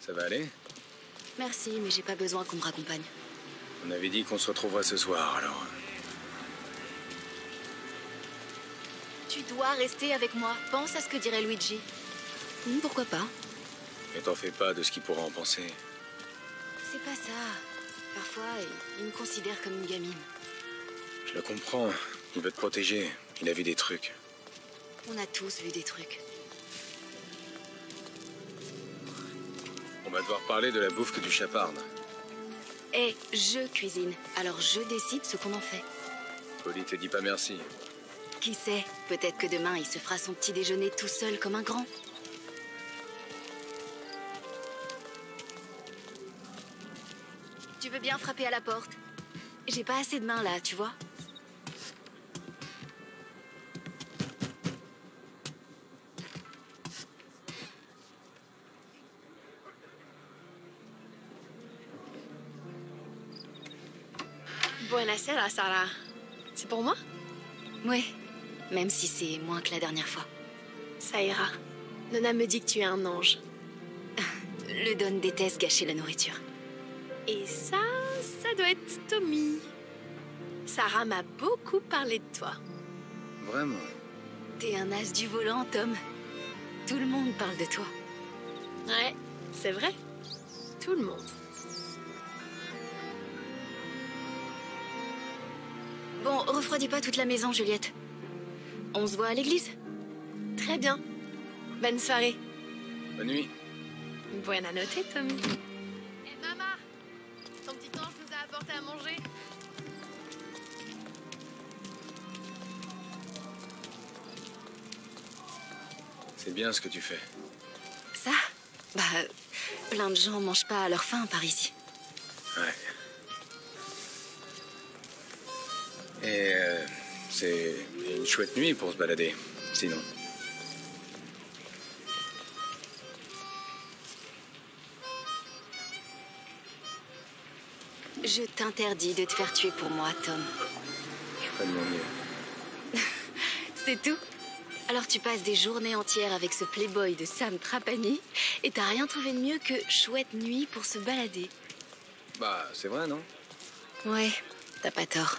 Ça va aller? Merci, mais j'ai pas besoin qu'on me raccompagne. On avait dit qu'on se retrouverait ce soir, alors... Tu dois rester avec moi. Pense à ce que dirait Luigi. Pourquoi pas? Ne t'en fais pas de ce qu'il pourra en penser. C'est pas ça. Parfois, il me considère comme une gamine. Je le comprends. Il veut te protéger. Il a vu des trucs. On a tous vu des trucs. On va devoir parler de la bouffe que tu chapardes. Et je cuisine. Alors je décide ce qu'on en fait. Polly te dit pas merci. Qui sait? Peut-être que demain, il se fera son petit déjeuner tout seul comme un grand. Tu veux bien frapper à la porte? J'ai pas assez de mains là, tu vois? Buonasera, Sarah. C'est pour moi? Ouais, même si c'est moins que la dernière fois. Ça ira. Nona me dit que tu es un ange. Le Don déteste gâcher la nourriture. Et ça doit être Tommy. Sarah m'a beaucoup parlé de toi. Vraiment? T'es un as du volant, Tom. Tout le monde parle de toi. Ouais, c'est vrai. Tout le monde. Bon, refroidis pas toute la maison, Juliette. On se voit à l'église? Très bien. Bonne soirée. Bonne nuit. Buona notte, Tommy. Hé, maman! Ton petit ange nous a apporté à manger. C'est bien ce que tu fais. Ça? Bah, plein de gens mangent pas à leur faim par ici. Ouais. Et c'est une chouette nuit pour se balader, sinon. Je t'interdis de te faire tuer pour moi, Tom. Je ferai de mon mieux. C'est tout? Alors tu passes des journées entières avec ce playboy de Sam Trapani et t'as rien trouvé de mieux que chouette nuit pour se balader. Bah, c'est vrai, non? Ouais, t'as pas tort.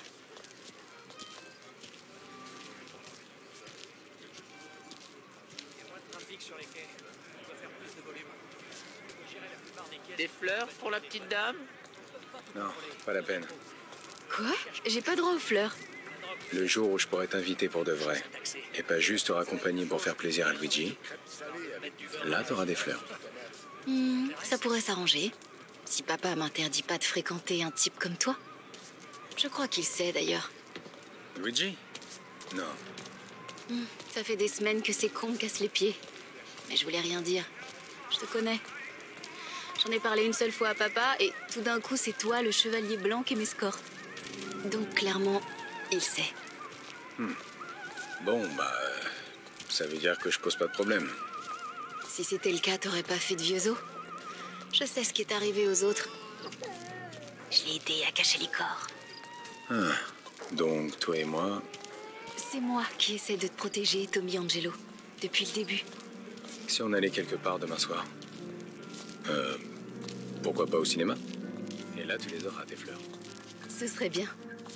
Des fleurs pour la petite dame? Non, pas la peine. Quoi? J'ai pas droit aux fleurs. Le jour où je pourrais t'inviter pour de vrai, et pas juste te raccompagner pour faire plaisir à Luigi, là t'auras des fleurs. Ça pourrait s'arranger. Si papa m'interdit pas de fréquenter un type comme toi. Je crois qu'il sait d'ailleurs. Luigi? Non. Ça fait des semaines que ces cons me cassent les pieds. Mais je voulais rien dire. Je te connais. J'en ai parlé une seule fois à papa et tout d'un coup c'est toi le chevalier blanc qui m'escorte. Donc clairement, il sait. Bon, bah... ça veut dire que je pose pas de problème. Si c'était le cas, t'aurais pas fait de vieux os. Je sais ce qui est arrivé aux autres. Je l'ai aidé à cacher les corps. Donc, toi et moi... C'est moi qui essaie de te protéger, Tommy Angelo. Depuis le début. Si on allait quelque part demain soir... pourquoi pas au cinéma? Et là, tu les auras, tes fleurs. Ce serait bien.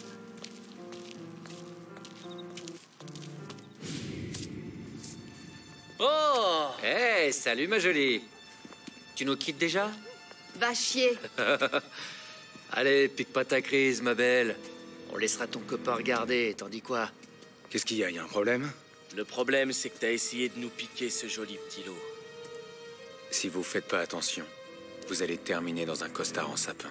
Oh! Hey, salut ma jolie. Tu nous quittes déjà? Va chier. Allez, pique pas ta crise, ma belle. On laissera ton copain regarder, t'en dis quoi? Qu'est-ce qu'il y a? Y a un problème? Le problème, c'est que t'as essayé de nous piquer ce joli petit lot. Si vous faites pas attention, vous allez terminer dans un costard en sapin.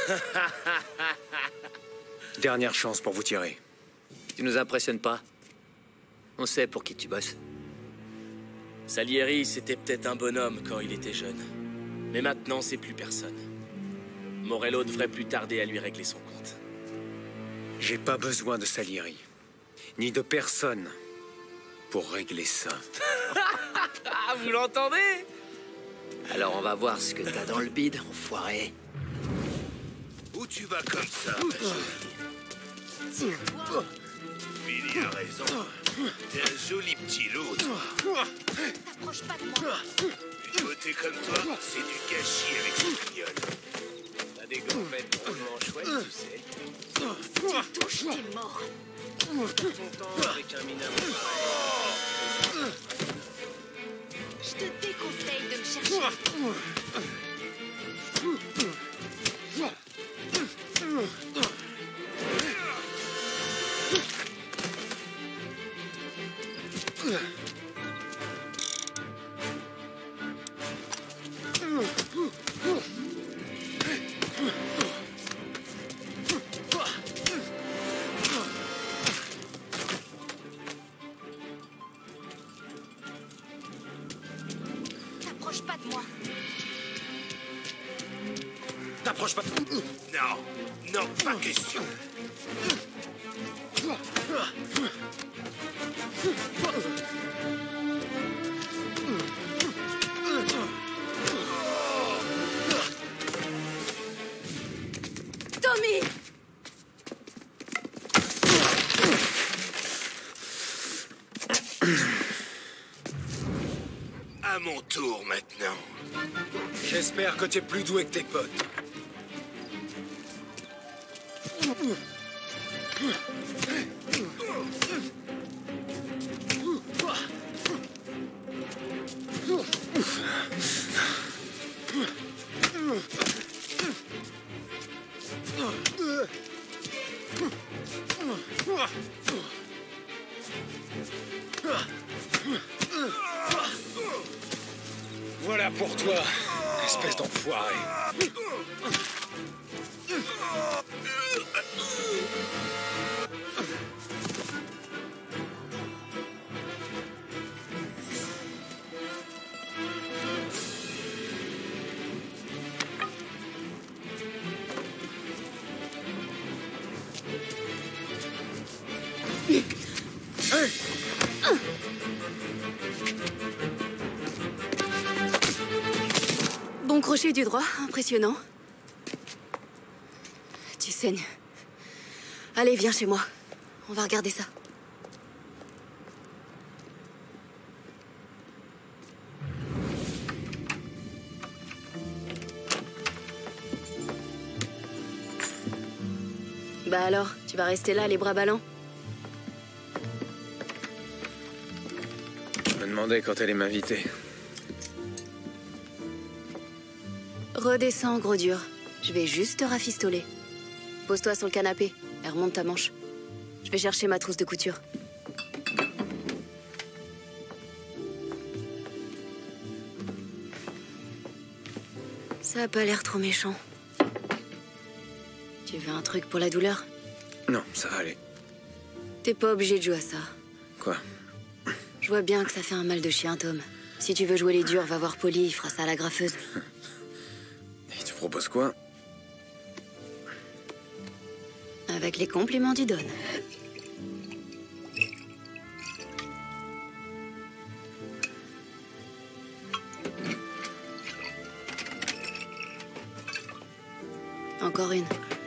Dernière chance pour vous tirer. Tu nous impressionnes pas. On sait pour qui tu bosses. Salieri, c'était peut-être un bonhomme quand il était jeune. Mais maintenant, c'est plus personne. Morello devrait plus tarder à lui régler son compte. J'ai pas besoin de Salieri, ni de personne, pour régler ça. Ah, vous l'entendez? Alors on va voir ce que t'as dans le bide, enfoiré. Où tu vas comme ça, ma jolie? Billy a raison. T'es un joli petit loup, toi. T'approches pas de moi. Il faut raté comme toi, c'est du gâchis avec cette gueule. T'as des gambettes drôlement chouettes, tu sais. Tu touches, t'es mort. Content avec un mineur pareil. Je te déconseille de me chercher. T'approches pas de moi. T'approches pas. Non, non, pas question. Tommy! À mon tour maintenant. J'espère que t'es plus doué que tes potes. Voilà pour toi, espèce d'enfoiré. Bon crochet du droit, impressionnant. Tu saignes. Allez, viens chez moi. On va regarder ça. Bah alors, tu vas rester là, les bras ballants? Je me demandais quand allait m'inviter. Redescends, gros dur. Je vais juste te rafistoler. Pose-toi sur le canapé et remonte ta manche. Je vais chercher ma trousse de couture. Ça a pas l'air trop méchant. Tu veux un truc pour la douleur? Non, ça va aller. T'es pas obligé de jouer à ça. Quoi? Je vois bien que ça fait un mal de chien, Tom. Si tu veux jouer les durs, va voir Polly, il fera ça à la graffeuse. Et tu proposes quoi? Avec les compliments du Don. Encore une.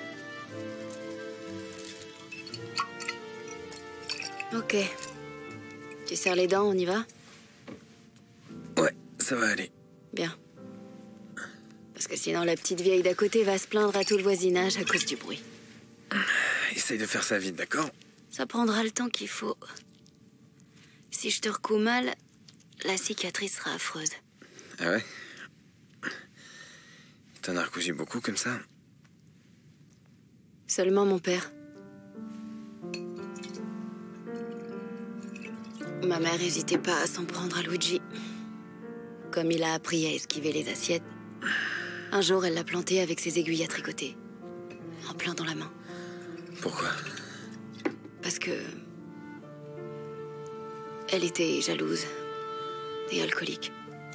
Ok. Tu serres les dents, on y va? Ouais, ça va aller. Bien. Parce que sinon, la petite vieille d'à côté va se plaindre à tout le voisinage à cause du bruit. Essaye de faire ça vite, d'accord? Ça prendra le temps qu'il faut. Si je te recoue mal, la cicatrice sera affreuse. Ah ouais? T'en as recousu beaucoup comme ça? Seulement mon père. Ma mère n'hésitait pas à s'en prendre à Luigi. Comme il a appris à esquiver les assiettes, un jour elle l'a planté avec ses aiguilles à tricoter. En plein dans la main. Pourquoi? Parce que... elle était jalouse et alcoolique.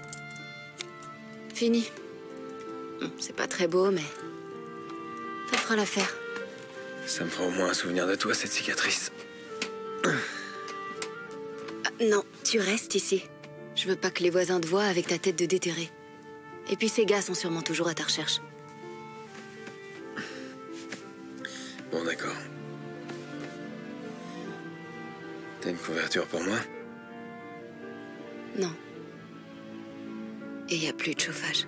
Fini. C'est pas très beau, mais... ça fera l'affaire. Ça me fera au moins un souvenir de toi, cette cicatrice. Non, tu restes ici. Je veux pas que les voisins te voient avec ta tête de déterré. Et puis ces gars sont sûrement toujours à ta recherche. Bon, d'accord. T'as une couverture pour moi? Non. Et il n'y a plus de chauffage.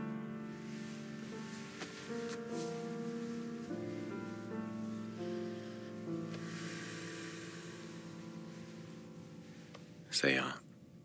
Ça ira.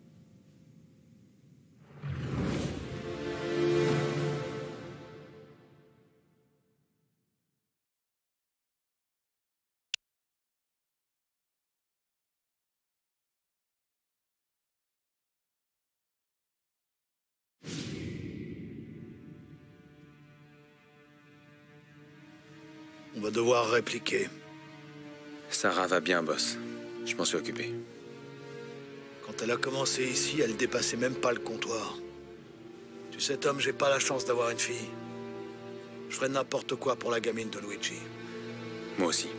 On va devoir répliquer. Sarah va bien, boss. Je m'en suis occupé. Quand elle a commencé ici, elle dépassait même pas le comptoir. Tu sais, Tom, j'ai pas la chance d'avoir une fille. Je ferais n'importe quoi pour la gamine de Luigi. Moi aussi.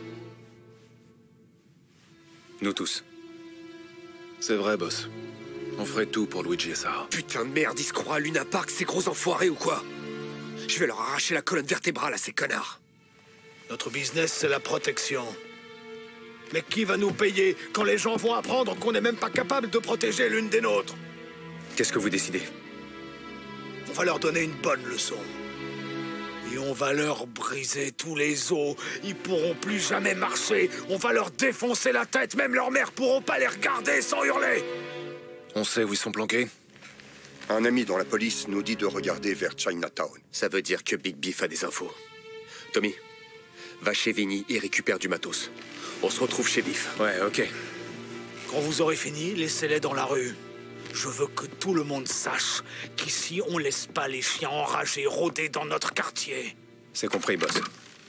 Nous tous. C'est vrai, boss. On ferait tout pour Luigi et Sarah. Putain de merde, ils se croient à Luna Park, ces gros enfoirés ou quoi? Je vais leur arracher la colonne vertébrale à ces connards. Notre business, c'est la protection. Mais qui va nous payer quand les gens vont apprendre qu'on n'est même pas capable de protéger l'une des nôtres? Qu'est-ce que vous décidez? On va leur donner une bonne leçon. Et on va leur briser tous les os. Ils pourront plus jamais marcher. On va leur défoncer la tête. Même leurs mères pourront pas les regarder sans hurler. On sait où ils sont planqués? Un ami dans la police nous dit de regarder vers Chinatown. Ça veut dire que Big Beef a des infos. Tommy, va chez Vinny et récupère du matos. On se retrouve chez Beef. Ouais, ok. Quand vous aurez fini, laissez-les dans la rue. Je veux que tout le monde sache qu'ici, on laisse pas les chiens enragés rôder dans notre quartier. C'est compris, boss.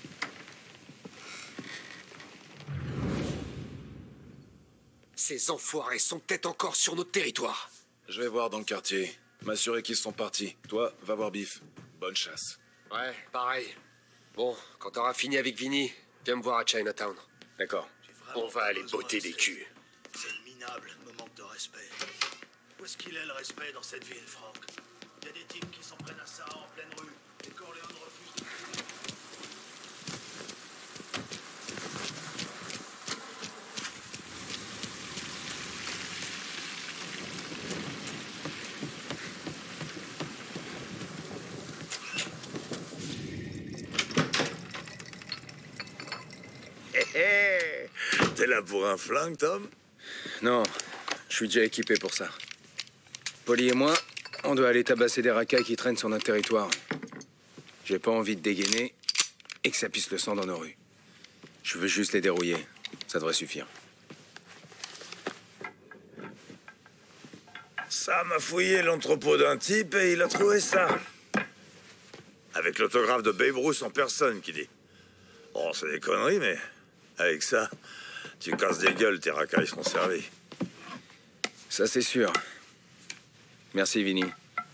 Ces enfoirés sont peut-être encore sur notre territoire. Je vais voir dans le quartier. M'assurer qu'ils sont partis. Toi, va voir Biff. Bonne chasse. Ouais, pareil. Bon, quand t'auras fini avec Vinny, viens me voir à Chinatown. D'accord. On va aller botter des culs. C'est minable, me manque de respect. Où est-ce qu'il est le respect dans cette ville, Franck? Il y a des types qui s'en prennent à ça en pleine rue. Et Corleone refuse de... T'es là pour un flingue, Tom? Non, je suis déjà équipé pour ça. Polly et moi, on doit aller tabasser des racailles qui traînent sur notre territoire. J'ai pas envie de dégainer et que ça pisse le sang dans nos rues. Je veux juste les dérouiller. Ça devrait suffire. Sam a fouillé l'entrepôt d'un type et il a trouvé ça. Avec l'autographe de Babe Ruth en personne, qui dit. Bon, c'est des conneries, mais avec ça, tu casses des gueules, tes racailles seront servies. Ça, c'est sûr. Merci, Vinny.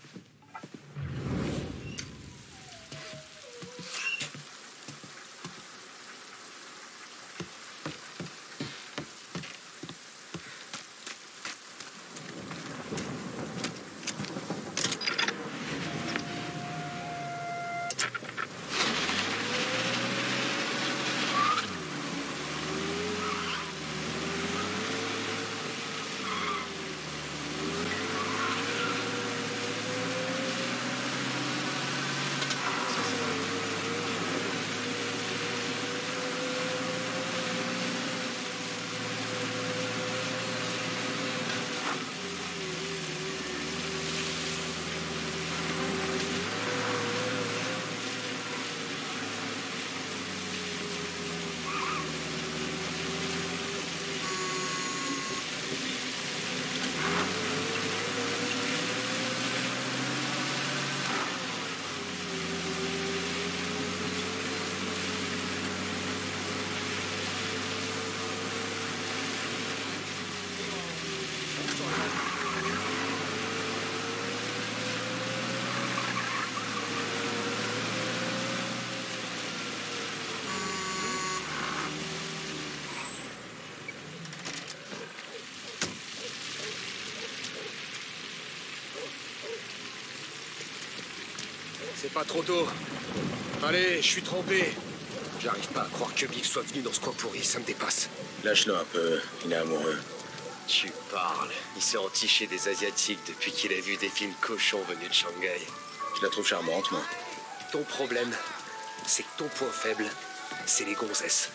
C'est pas trop tôt. Allez, je suis trempé. J'arrive pas à croire que Biff soit venu dans ce coin pourri, ça me dépasse. Lâche-le un peu, il est amoureux. Tu parles. Il s'est entiché des Asiatiques depuis qu'il a vu des films cochons venus de Shanghai. Je la trouve charmante, moi. Ton problème, c'est que ton point faible, c'est les gonzesses.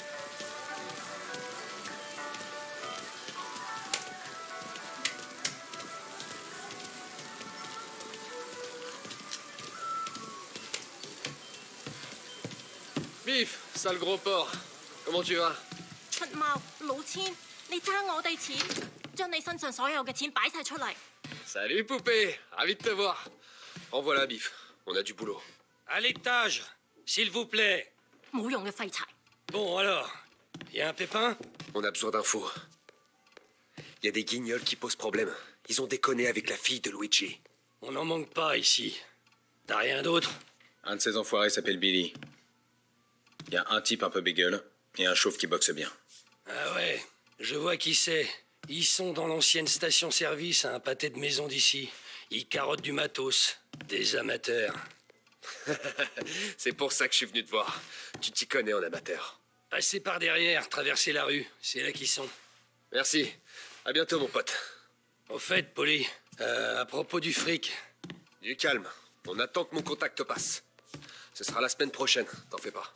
Biff, sale gros porc. Comment tu vas? 出貓老千，你爭我哋錢，將你身上所有嘅錢擺晒出嚟。 Salut poupée, ravi de te voir. En voilà, Biff. On a du boulot. À l'étage, s'il vous plaît. 冇用嘅廢柴。 Bon alors, y a un pépin? On a besoin d'infos. Il y a des guignols qui posent problème. Ils ont déconné avec la fille de Luigi. On n'en manque pas ici. T'as rien d'autre? Un de ces enfoirés s'appelle Billy. Il y a un type un peu bégueule et un chauve qui boxe bien. Ah ouais, je vois qui c'est. Ils sont dans l'ancienne station-service à un pâté de maison d'ici. Ils carottent du matos. Des amateurs. C'est pour ça que je suis venu te voir. Tu t'y connais en amateur. Passez par derrière, traversez la rue. C'est là qu'ils sont. Merci. À bientôt, mon pote. Au fait, Polly, à propos du fric... Du calme. On attend que mon contact passe. Ce sera la semaine prochaine, t'en fais pas.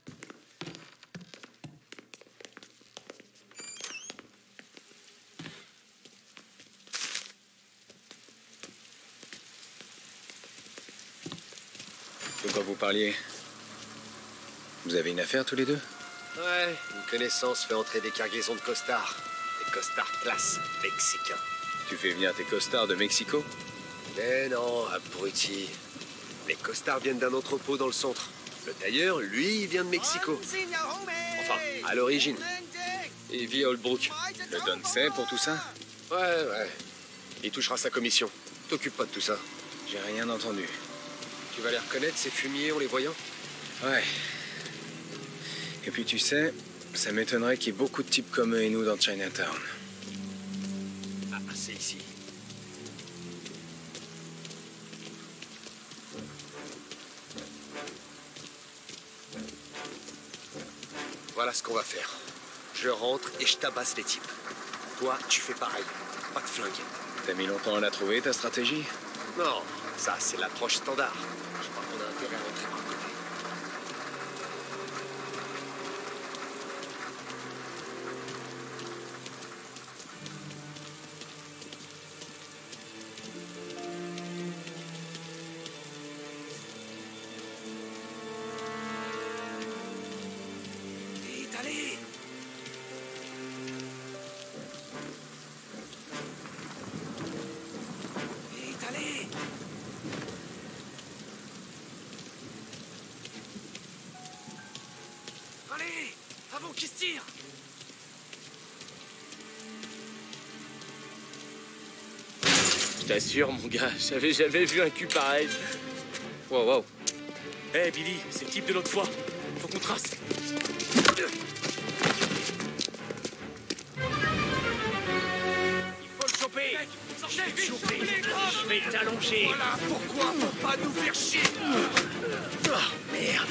De quoi vous parliez? Vous avez une affaire tous les deux? Ouais, une connaissance fait entrer des cargaisons de costards. Des costards classe mexicains. Tu fais venir tes costards de Mexico? Mais non, abruti. Les costards viennent d'un entrepôt dans le centre. Le tailleur, lui, il vient de Mexico. Enfin, à l'origine. Il vit à Holbrook. Le Don sait pour tout ça? Ouais. Il touchera sa commission. T'occupe pas de tout ça. J'ai rien entendu. Tu vas les reconnaître, ces fumiers, en les voyant? Ouais. Et puis tu sais, ça m'étonnerait qu'il y ait beaucoup de types comme eux et nous dans Chinatown. Ah, c'est ici. Voilà ce qu'on va faire. Je rentre et je tabasse les types. Toi, tu fais pareil. Pas de flingue. T'as mis longtemps à la trouver, ta stratégie? Non, ça, c'est l'approche standard. Je crois qu'on a intérêt à rentrer par le côté. Vite, allez! Vite, allez! Allez! Avant qu'ils se tirent! Je t'assure, mon gars, j'avais jamais vu un cul pareil. Wow. Hé, Billy, c'est le type de l'autre fois. Faut qu'on trace. Il faut le choper. Mec, sortez, vite, je vais t'allonger. Voilà pourquoi faut pas nous faire chier. Oh, merde.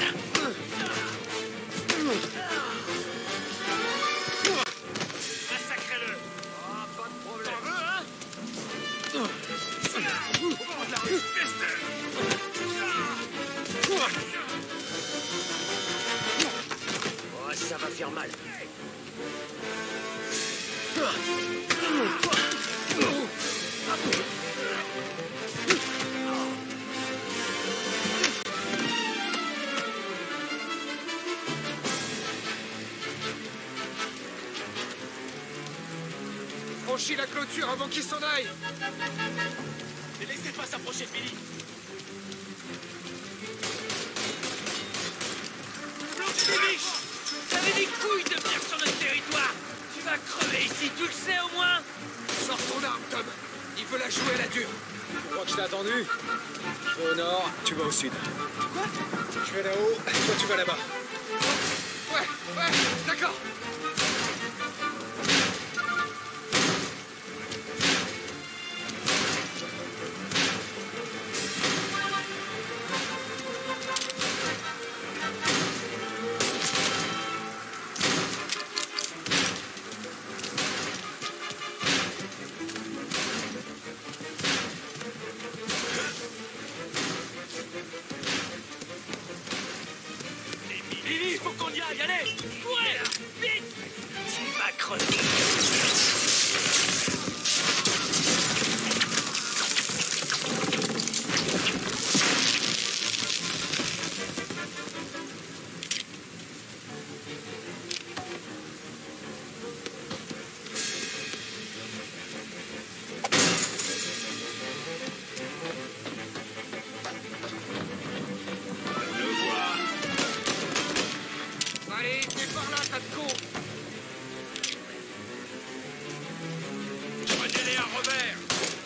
Massacrez-le. Ah, pas de problème. T'en veux, hein? Oh, la espèce de... Oh, ça va faire mal. Franchis la clôture avant qu'il s'en aille. Ne laissez pas s'approcher de Billy. Bibiche, t'avais des couilles de venir sur notre territoire. Tu vas crever ici, tu le sais au moins. Sors ton arme, Tom. Il veut la jouer à la dure. Tu crois que je t'ai attendu? Je vais au nord, tu vas au sud. Quoi? Je vais là-haut, toi tu vas là-bas. Ouais, d'accord. y allez! Courez! Vite! Tu vas crever! Allez, viens par là, tas de con! Prenez-les à revers!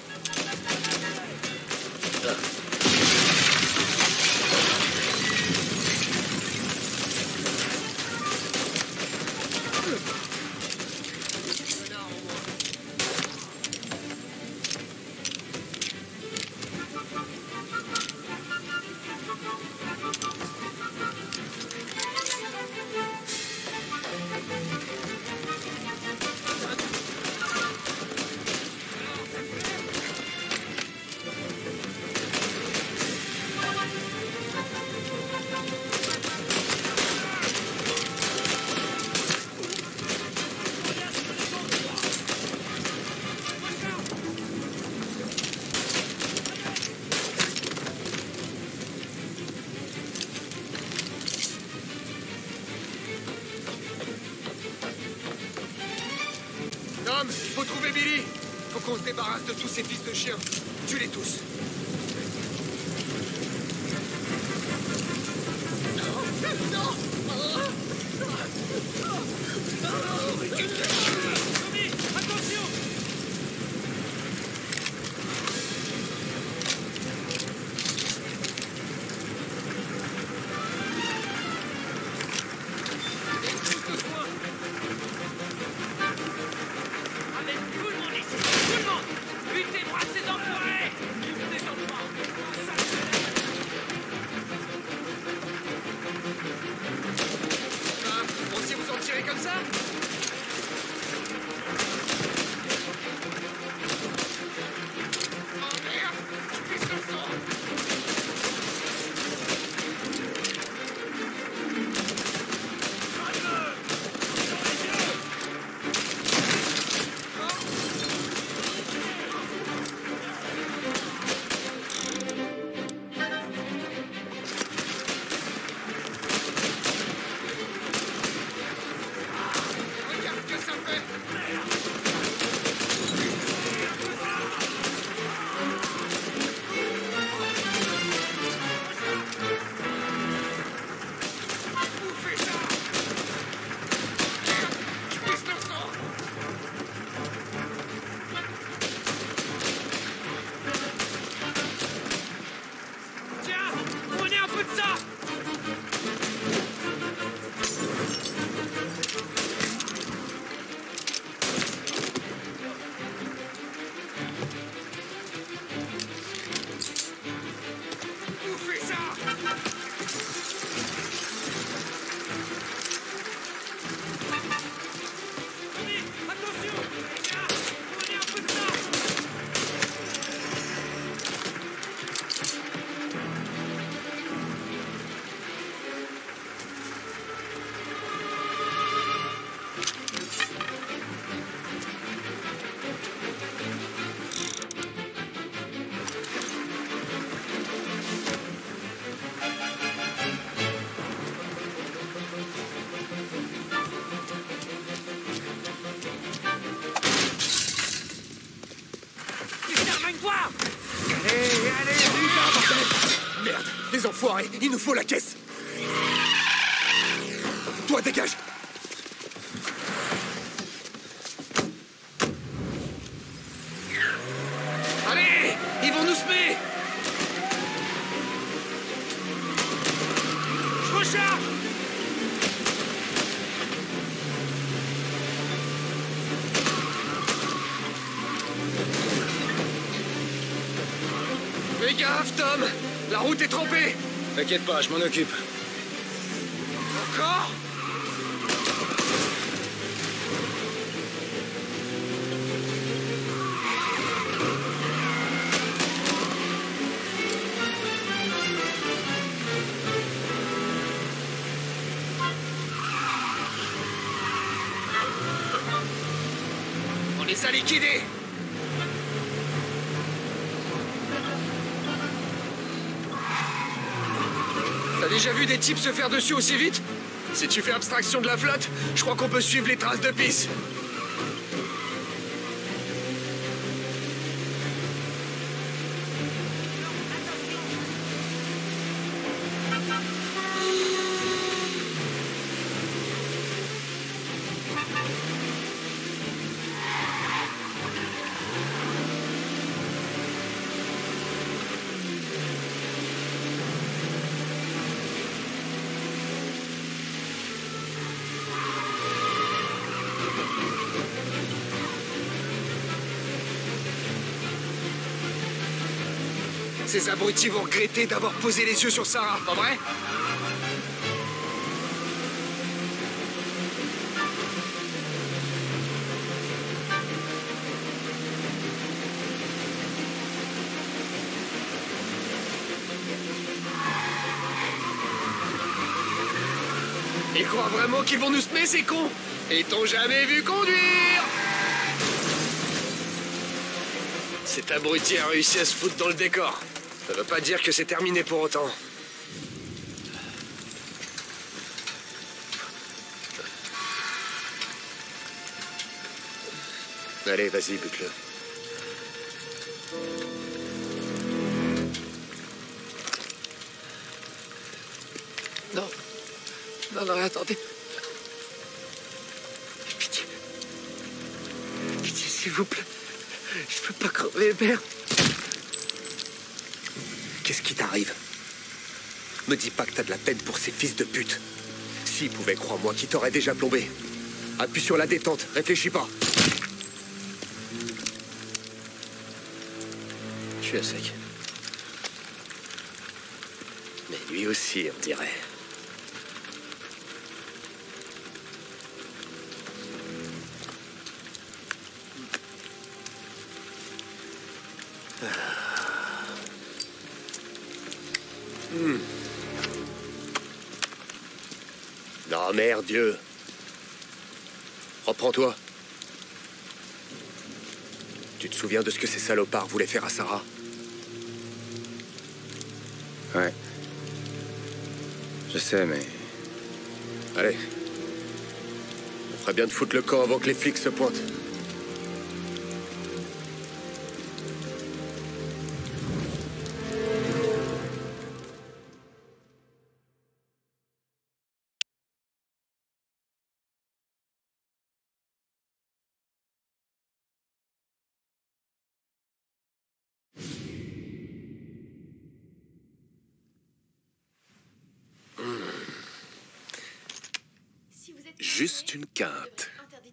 Tom, il faut trouver Billy. Faut qu'on se débarrasse de tous ces fils de chiens. Tue-les tous. Tommy, attention! Avec tout le monde ici! Tout le monde! Butez-moi ces enfoirés! Descendez pas! On sait vous en tirer comme ça? Oh merde! Je pisse le sang! Regarde ce que ça fait! Bouffez ça! Merde! Je pisse le sang! Tiens! Prenez un peu de ça! Bouffez ça! Tommy, attention! Tiens! Prenez un peu de ça! Termine-toi! Allez, vite là, bordel! Merde, les enfoirés, il nous faut la caisse! Toi, dégage! Allez! Ils vont nous semer! Je recharge! Fais gaffe, Tom! La route est trempée! T'inquiète pas, je m'en occupe. Encore? les a liquidés. T'as déjà vu des types se faire dessus aussi vite? Si tu fais abstraction de la flotte, je crois qu'on peut suivre les traces de pisse. Ces abrutis vont regretter d'avoir posé les yeux sur Sarah, pas vrai? Ils croient vraiment qu'ils vont nous semer, ces cons? Ils t'ont jamais vu conduire! Cet abruti a réussi à se foutre dans le décor. Ça veut pas dire que c'est terminé pour autant. Allez, vas-y, bute-le. Non. Non, non, attendez. Pitié. Pitié, s'il vous plaît. Je peux pas crever, merde. Qu'est-ce qui t'arrive? Me dis pas que t'as de la peine pour ces fils de pute. S'ils pouvaient, crois-moi, qu'ils t'auraient déjà plombé. Appuie sur la détente, réfléchis pas. Je suis à sec. Mais lui aussi, on dirait. Non, merde, Dieu. Reprends-toi. Tu te souviens de ce que ces salopards voulaient faire à Sarah? Ouais. Je sais, mais... Allez. On ferait bien de foutre le camp avant que les flics se pointent. Juste une quinte.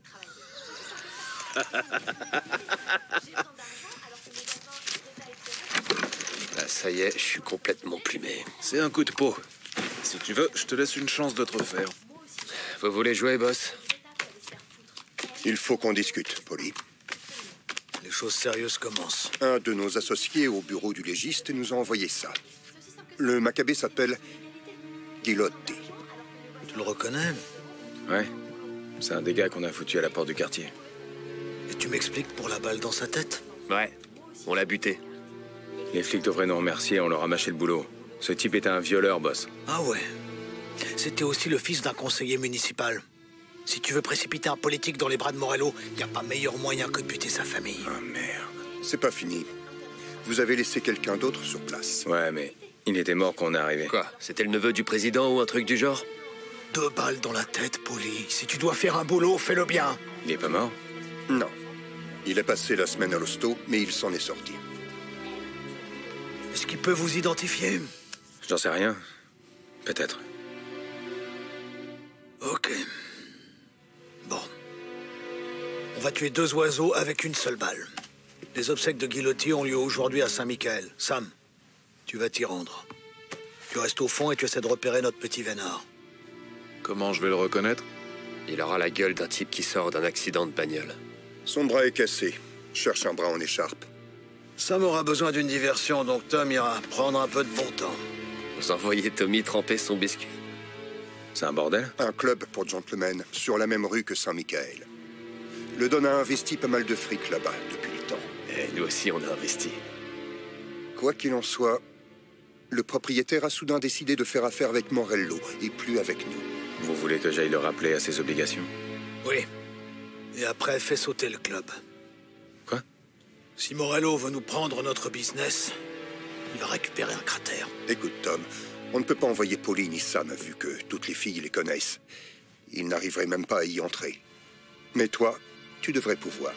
Là, ça y est, je suis complètement plumé. C'est un coup de peau. Si tu veux, je te laisse une chance de te refaire. Vous voulez jouer, boss? Il faut qu'on discute, Polly. Les choses sérieuses commencent. Un de nos associés au bureau du légiste nous a envoyé ça. Le Maccabée s'appelle Guilotti. Tu le reconnais? Ouais. C'est un des gars qu'on a foutu à la porte du quartier. Et tu m'expliques pour la balle dans sa tête? Ouais, on l'a buté. Les flics devraient nous remercier, on leur a mâché le boulot. Ce type était un violeur, boss. Ah ouais. C'était aussi le fils d'un conseiller municipal. Si tu veux précipiter un politique dans les bras de Morello, il n'y a pas meilleur moyen que de buter sa famille. Ah merde. C'est pas fini. Vous avez laissé quelqu'un d'autre sur place. Ouais, mais il était mort quand on est arrivé. Quoi? C'était le neveu du président ou un truc du genre? 2 balles dans la tête, Polly. Si tu dois faire un boulot, fais-le bien. Il est pas mort? Non. Il a passé la semaine à l'hosto, mais il s'en est sorti. Est-ce qu'il peut vous identifier? J'en sais rien. Peut-être. Ok. Bon. On va tuer 2 oiseaux avec une seule balle. Les obsèques de Guilotti ont lieu aujourd'hui à Saint-Michael. Sam, tu vas t'y rendre. Tu restes au fond et tu essaies de repérer notre petit vénard. Comment je vais le reconnaître? Il aura la gueule d'un type qui sort d'un accident de bagnole. Son bras est cassé. Cherche un bras en écharpe. Sam aura besoin d'une diversion, donc Tom ira prendre un peu de bon temps. Vous envoyez Tommy tremper son biscuit. C'est un bordel? Un club pour gentlemen, sur la même rue que Saint-Michael. Le Don a investi pas mal de fric là-bas depuis le temps. Et nous aussi, on a investi. Quoi qu'il en soit, le propriétaire a soudain décidé de faire affaire avec Morello, et plus avec nous. Vous voulez que j'aille le rappeler à ses obligations? Oui. Et après, fais sauter le club. Quoi? Si Morello veut nous prendre notre business, il va récupérer un cratère. Écoute, Tom, on ne peut pas envoyer Pauline ni Sam, vu que toutes les filles les connaissent. Ils n'arriveraient même pas à y entrer. Mais toi, tu devrais pouvoir.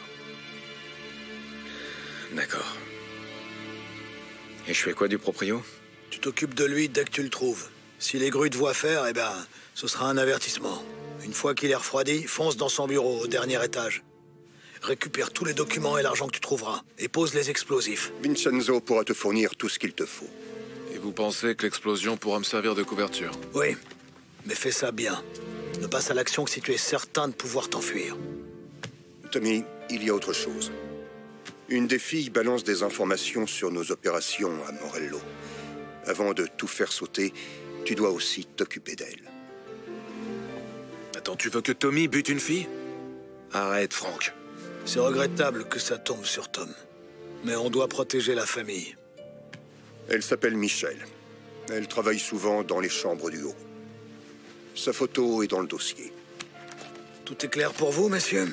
D'accord. Et je fais quoi du proprio? Tu t'occupes de lui dès que tu le trouves. Si les grues te voient faire, eh ben, ce sera un avertissement. Une fois qu'il est refroidi, fonce dans son bureau, au dernier étage. Récupère tous les documents et l'argent que tu trouveras, et pose les explosifs. Vincenzo pourra te fournir tout ce qu'il te faut. Et vous pensez que l'explosion pourra me servir de couverture? Oui, mais fais ça bien. Ne passe à l'action que si tu es certain de pouvoir t'enfuir. Tommy, il y a autre chose. Une des filles balance des informations sur nos opérations à Morello. Avant de tout faire sauter, tu dois aussi t'occuper d'elle. Attends, tu veux que Tommy bute une fille? Arrête, Franck. C'est regrettable que ça tombe sur Tom. Mais on doit protéger la famille. Elle s'appelle Michelle. Elle travaille souvent dans les chambres du haut. Sa photo est dans le dossier. Tout est clair pour vous, messieurs?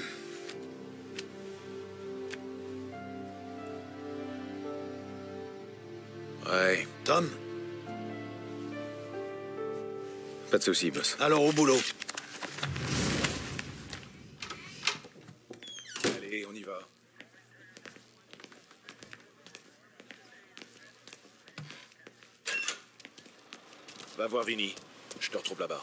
Ouais. Tom? Pas de soucis, boss. Alors au boulot. Allez, on y va. Va voir Vinny. Je te retrouve là-bas.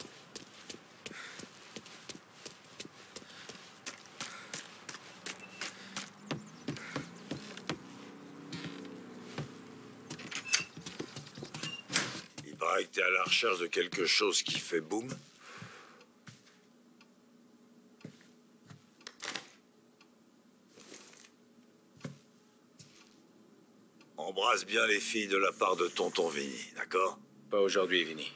Il paraît que t'es à la recherche de quelque chose qui fait boum. Embrasse bien les filles de la part de tonton Vinny, d'accord? Pas aujourd'hui, Vinny.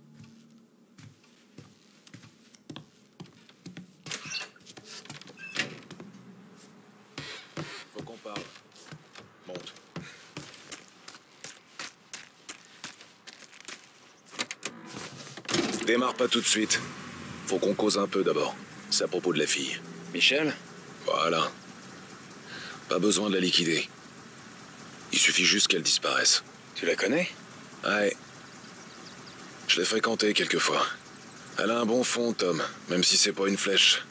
Faut qu'on parle. Monte. Démarre pas tout de suite. Faut qu'on cause un peu d'abord. C'est à propos de la fille. Michel? Voilà. Pas besoin de la liquider. Il suffit juste qu'elle disparaisse. Tu la connais? Ouais. Je l'ai fréquentée quelquefois. Elle a un bon fond, Tom, même si c'est pas une flèche.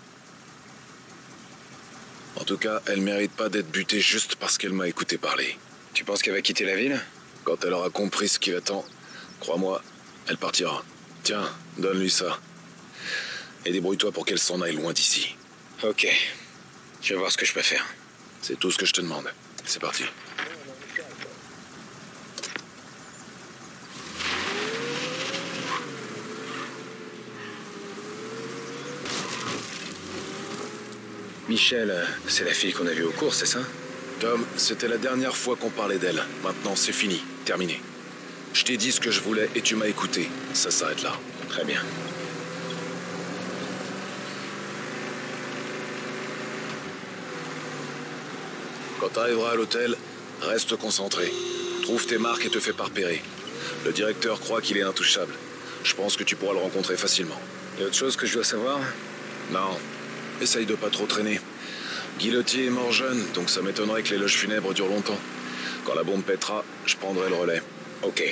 En tout cas, elle mérite pas d'être butée juste parce qu'elle m'a écouté parler. Tu penses qu'elle va quitter la ville? Quand elle aura compris ce qui l'attend, crois-moi, elle partira. Tiens, donne-lui ça. Et débrouille-toi pour qu'elle s'en aille loin d'ici. Ok. Je vais voir ce que je peux faire. C'est tout ce que je te demande. C'est parti. Michel, c'est la fille qu'on a vue aux courses, c'est ça? Tom, c'était la dernière fois qu'on parlait d'elle. Maintenant, c'est fini. Terminé. Je t'ai dit ce que je voulais et tu m'as écouté. Ça s'arrête là. Très bien. Quand t'arriveras à l'hôtel, reste concentré. Trouve tes marques et te fais pas repérer. Le directeur croit qu'il est intouchable. Je pense que tu pourras le rencontrer facilement. Il y a autre chose que je dois savoir? Non. Essaye de pas trop traîner. Guillotier est mort jeune, donc ça m'étonnerait que les loges funèbres durent longtemps. Quand la bombe pètera, je prendrai le relais. Ok.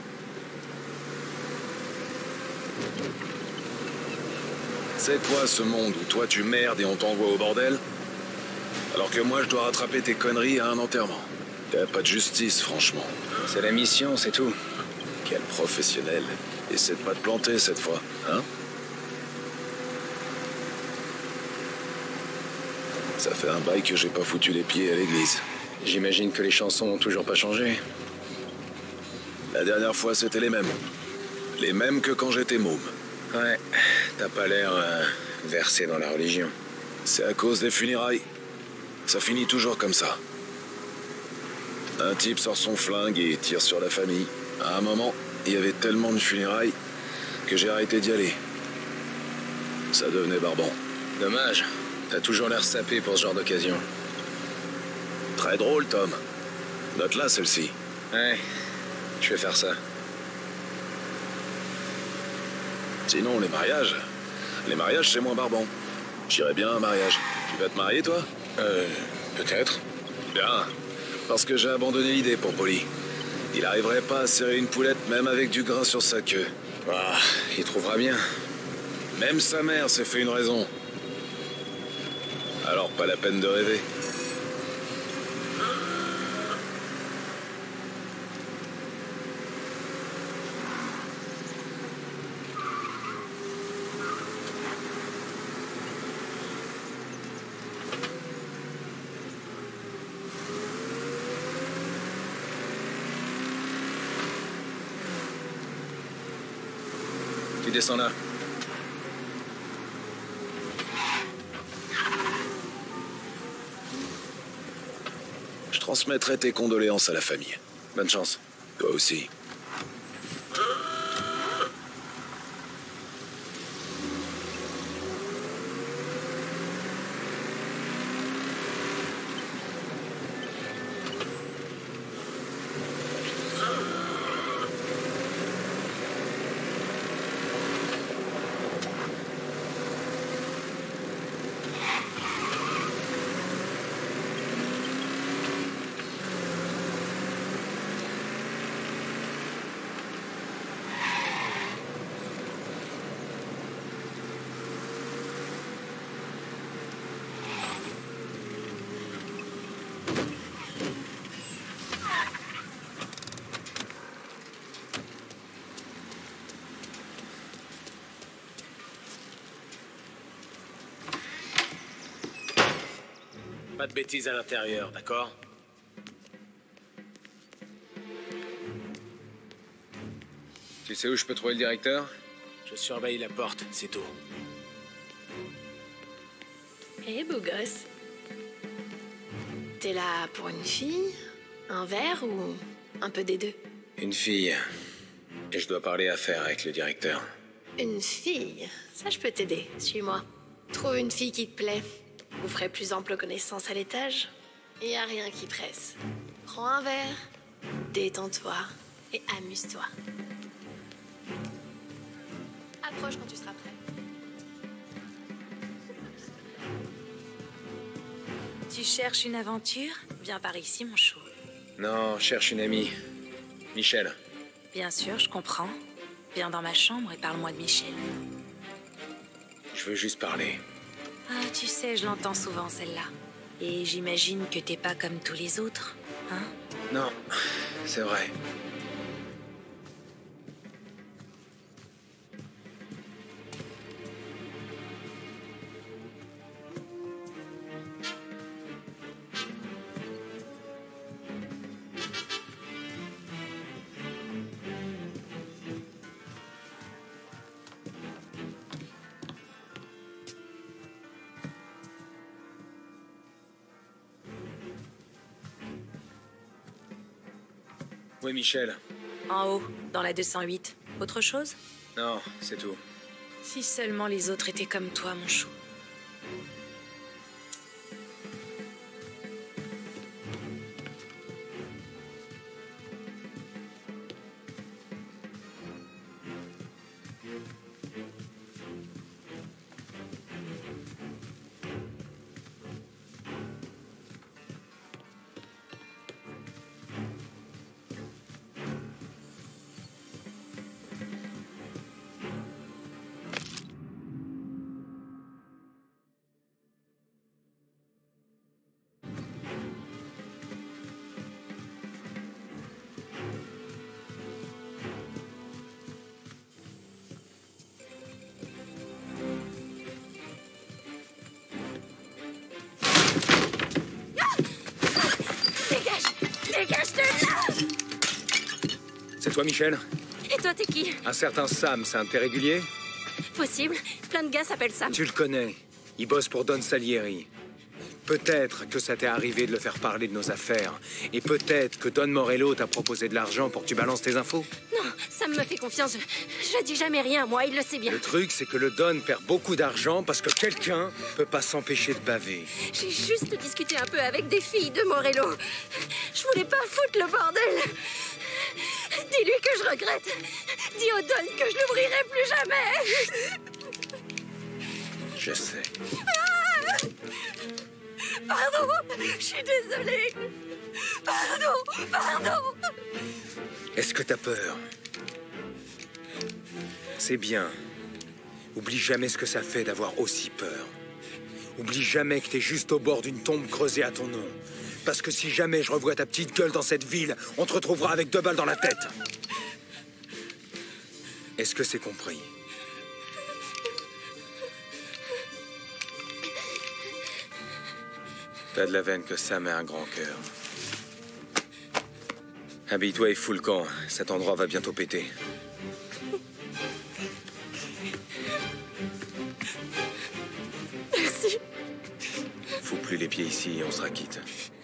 C'est quoi ce monde où toi tu merdes et on t'envoie au bordel? Alors que moi je dois rattraper tes conneries à un enterrement. T'as pas de justice, franchement. C'est la mission, c'est tout. Quel professionnel. Essaie de pas te planter cette fois, hein? Ça fait un bail que j'ai pas foutu les pieds à l'église. J'imagine que les chansons ont toujours pas changé. La dernière fois, c'était les mêmes. Les mêmes que quand j'étais môme. Ouais, t'as pas l'air versé dans la religion. C'est à cause des funérailles. Ça finit toujours comme ça. Un type sort son flingue et tire sur la famille. À un moment, il y avait tellement de funérailles que j'ai arrêté d'y aller. Ça devenait barbant. Dommage. T'as toujours l'air sapé pour ce genre d'occasion. Très drôle, Tom. Note-la, celle-ci. Ouais, je vais faire ça. Sinon, les mariages... Les mariages, c'est moins barbant. J'irais bien à un mariage. Tu vas te marier, toi? Peut-être. Bien. Parce que j'ai abandonné l'idée pour Polly. Il arriverait pas à serrer une poulette même avec du gras sur sa queue. Ah, il trouvera bien. Même sa mère s'est fait une raison. Alors pas la peine de rêver. Tu descends là. Je transmettrai tes condoléances à la famille. Bonne chance. Toi aussi. Pas de bêtises à l'intérieur, d'accord? Tu sais où je peux trouver le directeur? Je surveille la porte, c'est tout. Eh, beau gosse. T'es là pour une fille, un verre ou un peu des deux? Une fille. Et je dois parler affaires avec le directeur. Une fille? Ça, je peux t'aider. Suis-moi. Trouve une fille qui te plaît. Vous ferez plus ample connaissance à l'étage. Y a rien qui presse. Prends un verre, détends-toi et amuse-toi. Approche quand tu seras prêt. Tu cherches une aventure? Viens par ici, mon chou. Non, cherche une amie. Michel. Bien sûr, je comprends. Viens dans ma chambre et parle-moi de Michel. Je veux juste parler. Ah, tu sais, je l'entends souvent, celle-là. Et j'imagine que t'es pas comme tous les autres, hein? Non, c'est vrai. Oui, Michel. En haut, dans la 208. Autre chose? Non, c'est tout. Si seulement les autres étaient comme toi, mon chou. Dégage de là! C'est toi, Michel? Et toi, t'es qui? Un certain Sam, c'est un de tes réguliers? Possible. Plein de gars s'appellent Sam. Tu le connais. Il bosse pour Don Salieri. Peut-être que ça t'est arrivé de le faire parler de nos affaires. Et peut-être que Don Morello t'a proposé de l'argent pour que tu balances tes infos. Non, Sam me fait confiance. Je dis jamais rien, moi, il le sait bien. Le truc, c'est que le Don perd beaucoup d'argent parce que quelqu'un peut pas s'empêcher de baver. J'ai juste discuté un peu avec des filles de Morello. Je voulais pas foutre le bordel. Dis-lui que je regrette. Dis au Don que je l'ouvrirai plus jamais. Je sais. Ah! Pardon, je suis désolée. Pardon. Est-ce que t'as peur? C'est bien. Oublie jamais ce que ça fait d'avoir aussi peur. Oublie jamais que t'es juste au bord d'une tombe creusée à ton nom. Parce que si jamais je revois ta petite gueule dans cette ville, on te retrouvera avec 2 balles dans la tête. Est-ce que c'est compris? T'as de la veine que Sam a un grand cœur. Habille-toi et fous le camp. Cet endroit va bientôt péter. Merci. Fous plus les pieds ici et on sera quitte.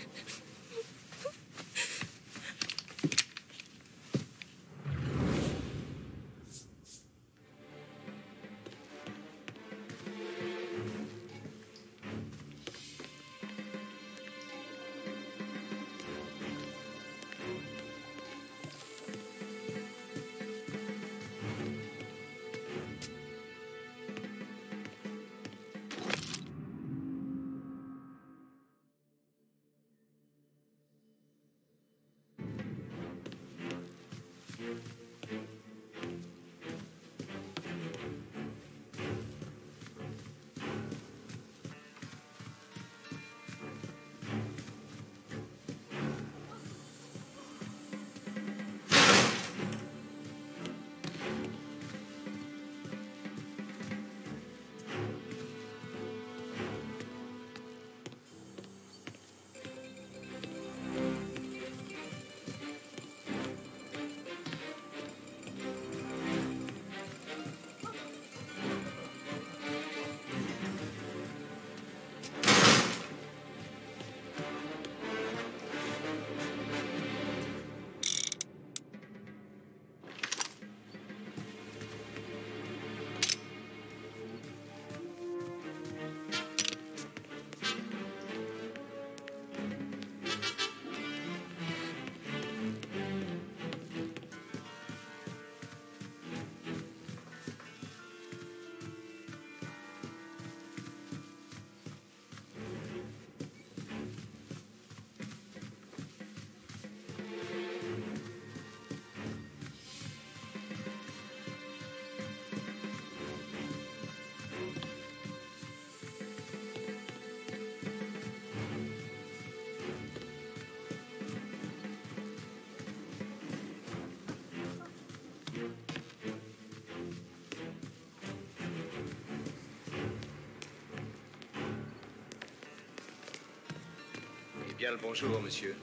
Bien le bonjour, monsieur.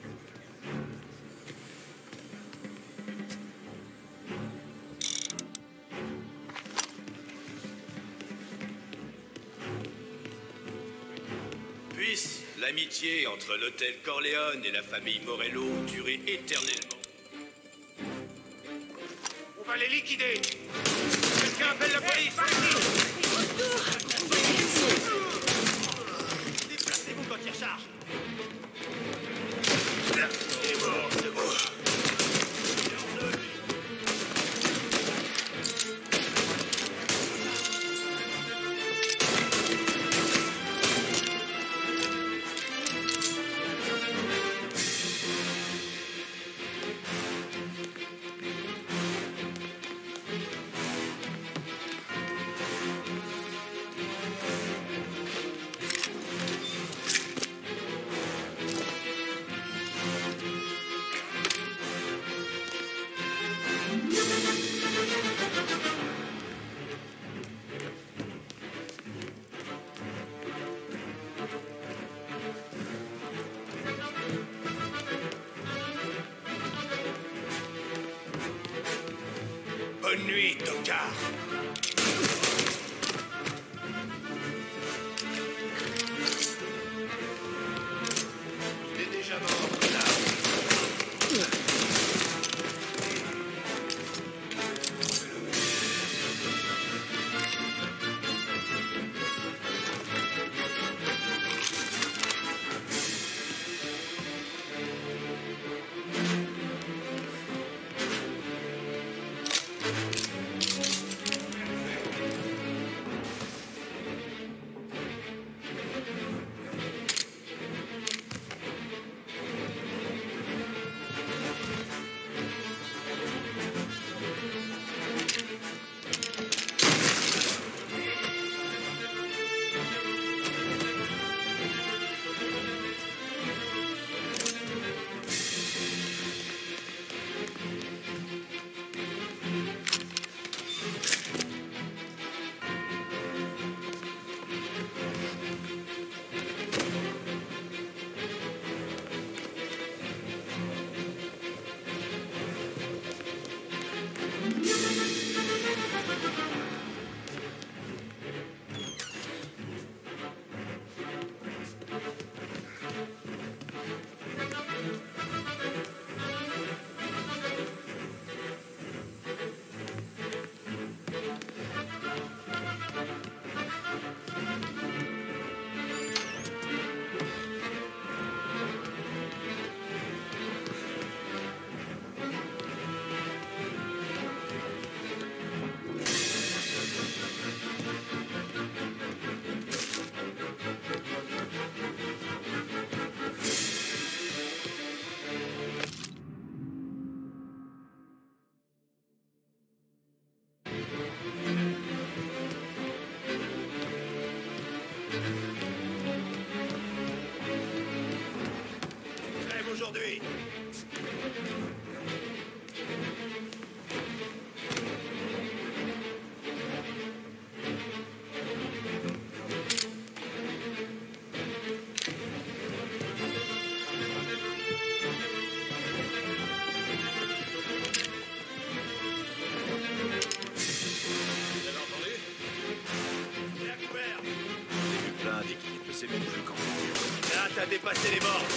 Puisse l'amitié entre l'hôtel Corleone et la famille Morello durer éternellement. On va les liquider. Quelqu'un appelle la police. Déplacez-vous quand il recharge. C'est mort, c'est bon. Bonne nuit, Tocard. t'as dépassé les bords.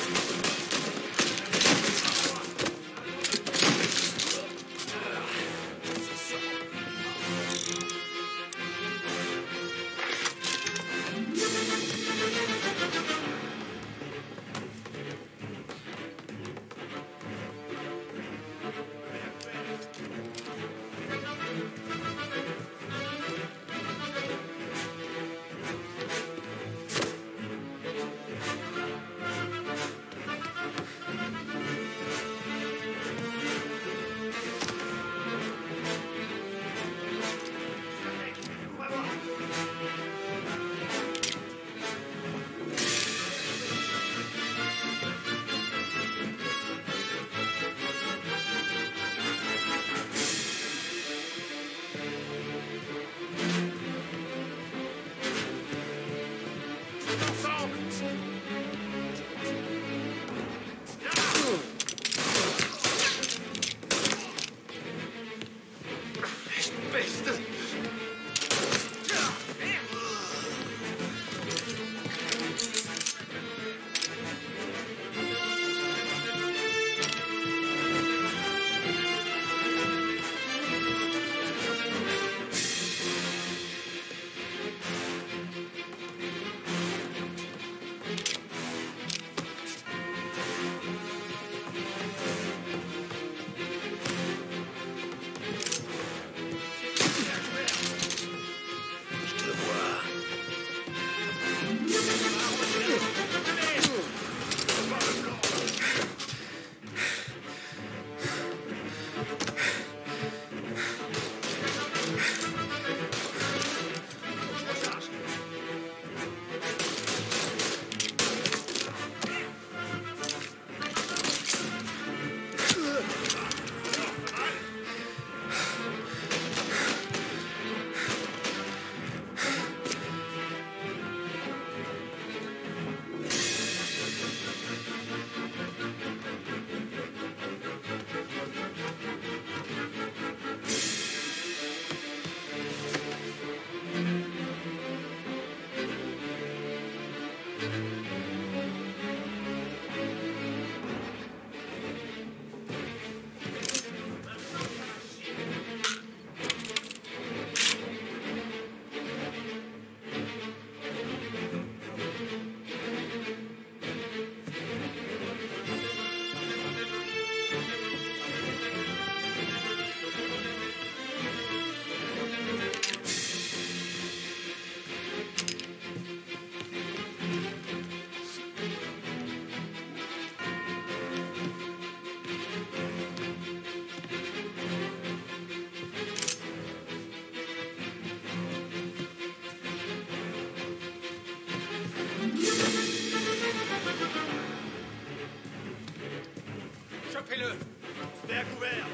Chopez-le! Se met à couvert!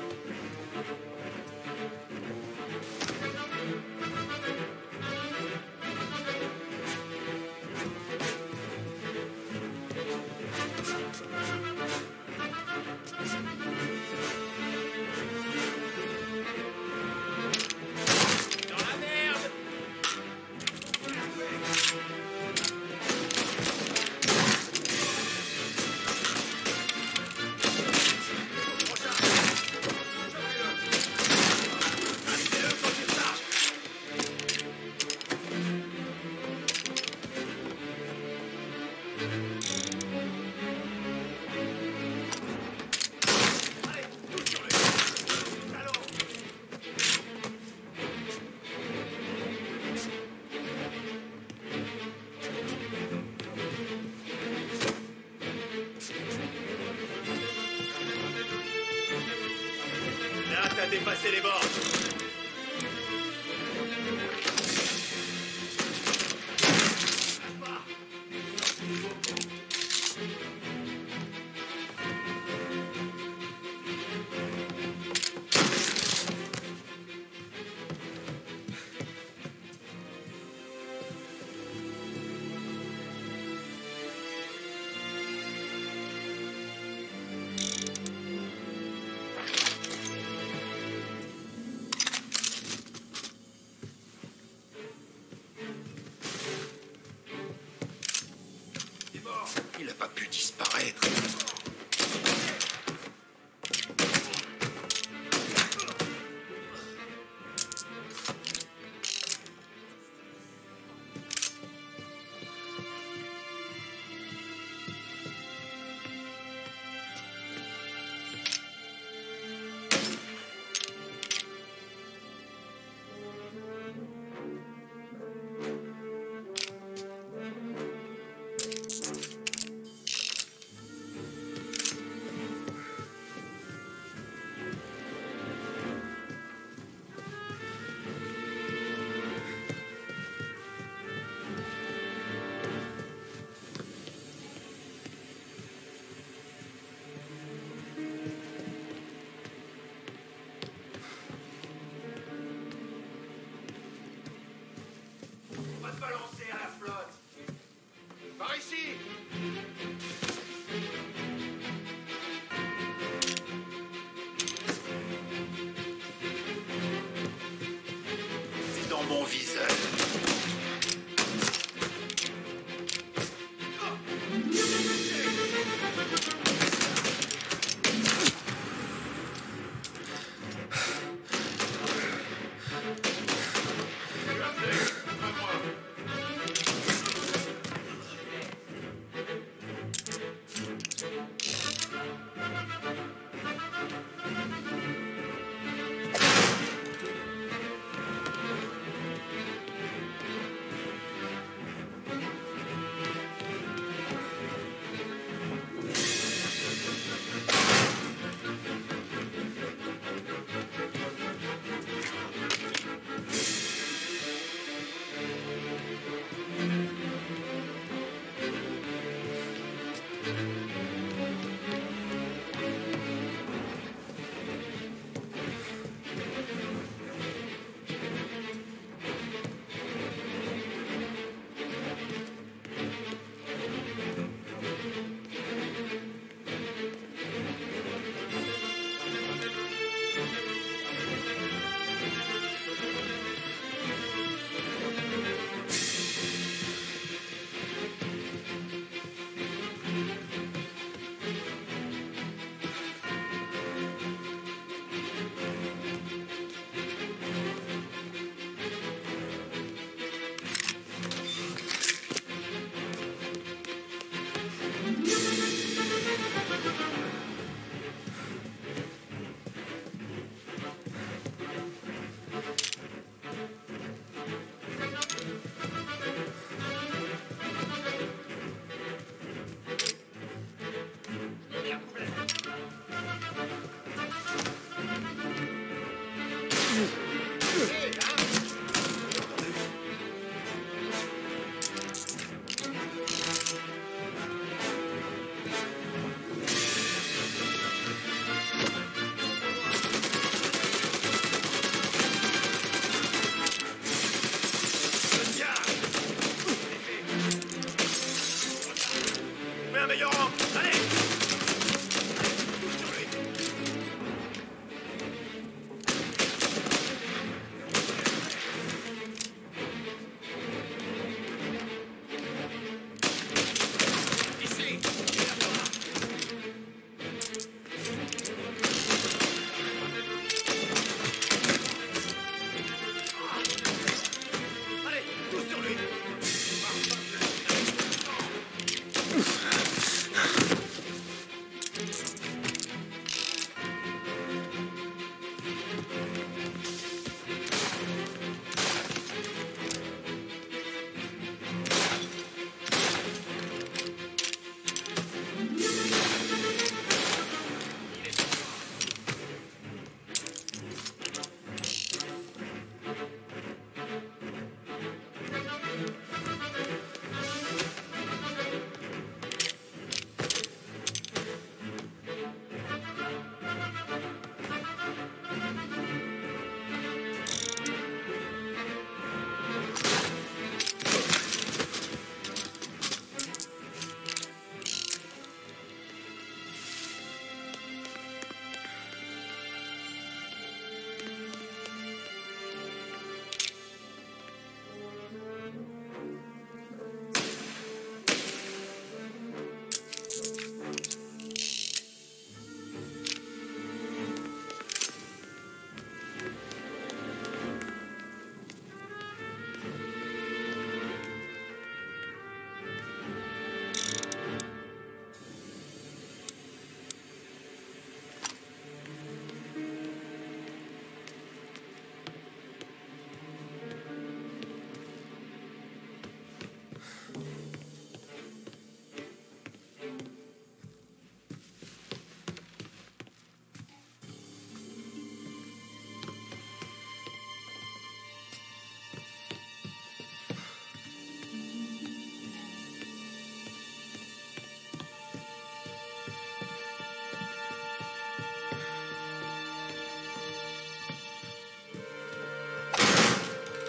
Là, t'as dépassé les bords. Il n'a pas pu disparaître. Mon visage.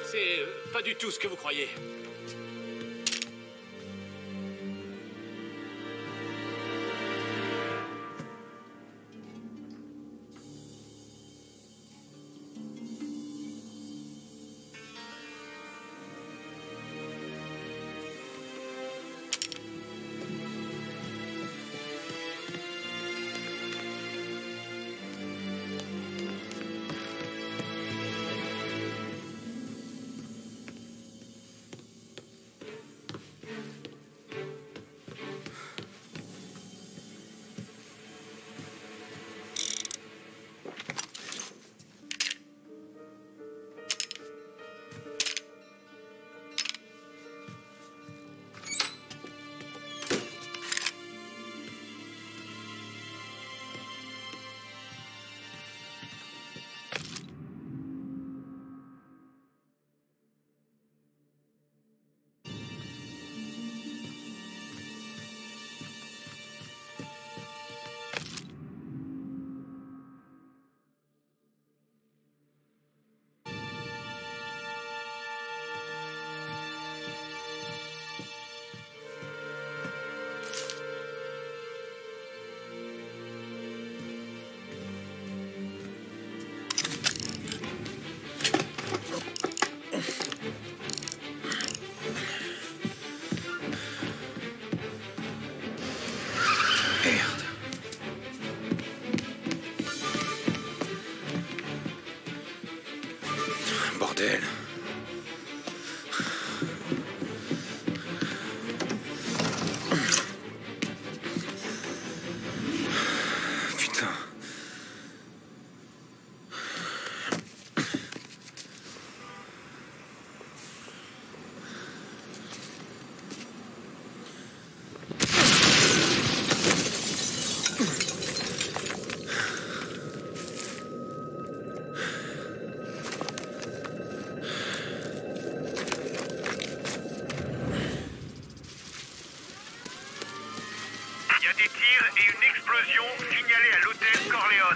C'est pas du tout ce que vous croyez. Bordel. Putain. Des tirs et une explosion signalée à l'hôtel Corleone.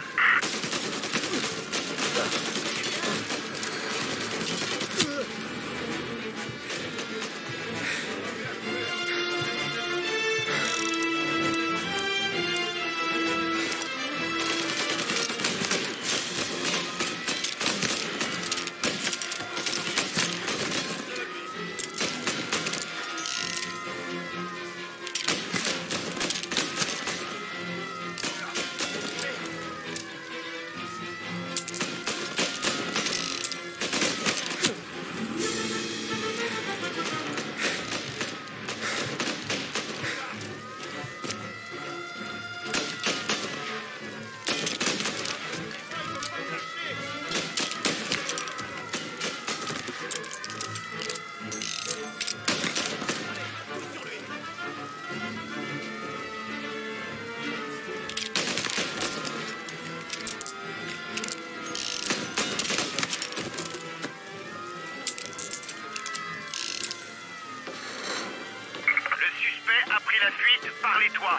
A pris la fuite par les toits.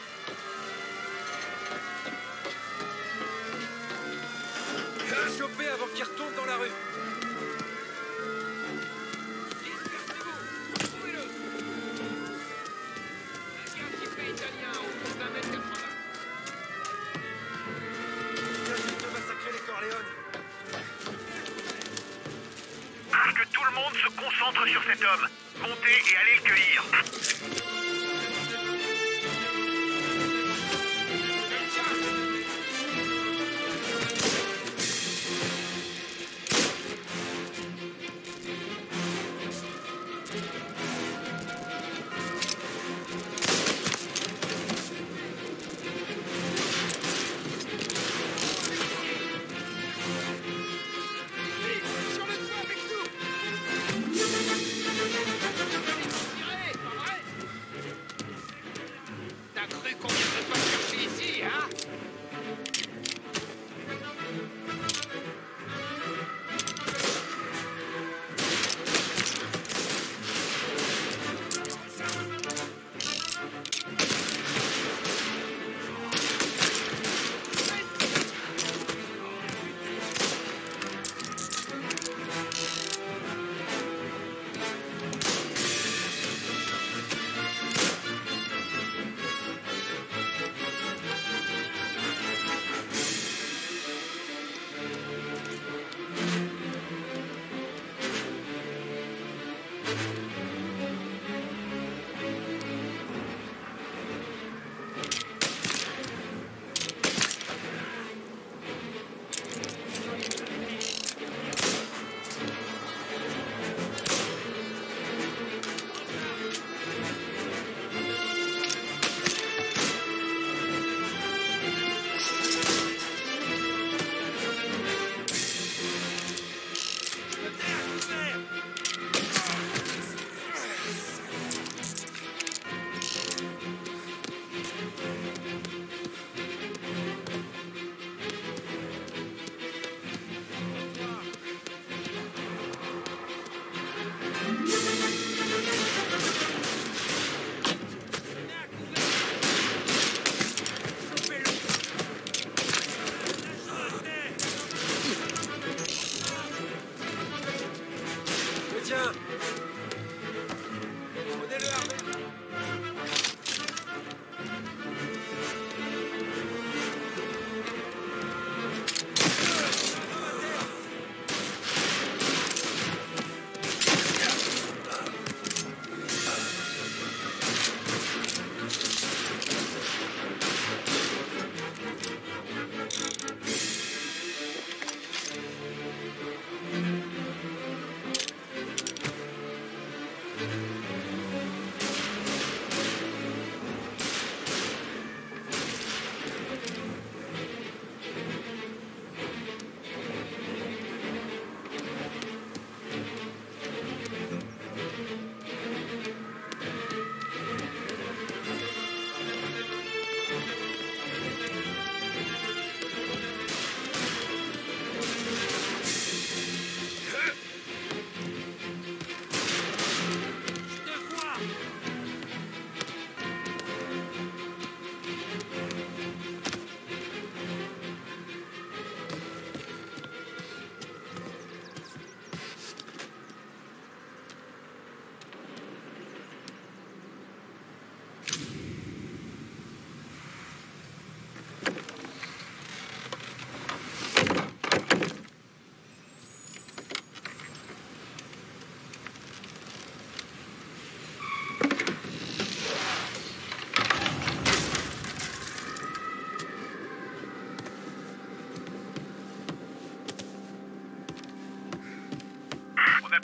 Je vais le choper avant qu'il retourne dans la rue. Dispersez-vous, retrouvez-le. Un gars qui fait italien au fond d'un mètre 80. Il de massacrer les Corleone. Que tout le monde se concentre sur cet homme. Montez et allez le cueillir.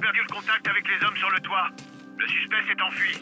perdu le contact avec les hommes sur le toit. Le suspect s'est enfui.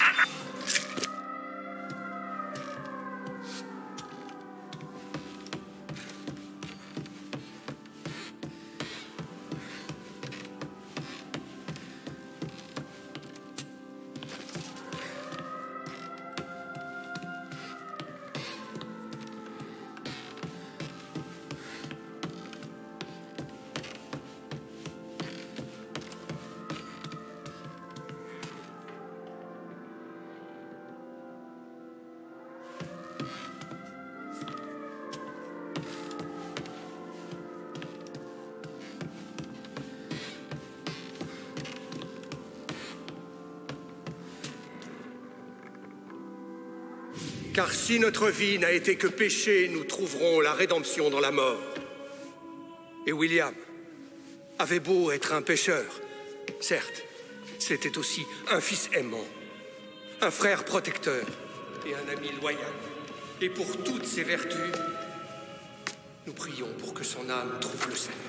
Car si notre vie n'a été que péché, nous trouverons la rédemption dans la mort. Et William avait beau être un pécheur, certes, c'était aussi un fils aimant, un frère protecteur et un ami loyal. Et pour toutes ces vertus, nous prions pour que son âme trouve le salut.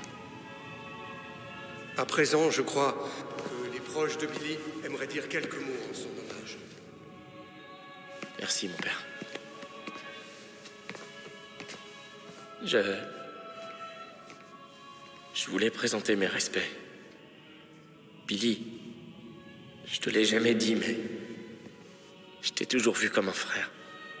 À présent, je crois que les proches de Billy aimeraient dire quelques mots en son hommage. Merci, mon père. Je voulais présenter mes respects. Billy, je te l'ai jamais dit, mais je t'ai toujours vu comme un frère.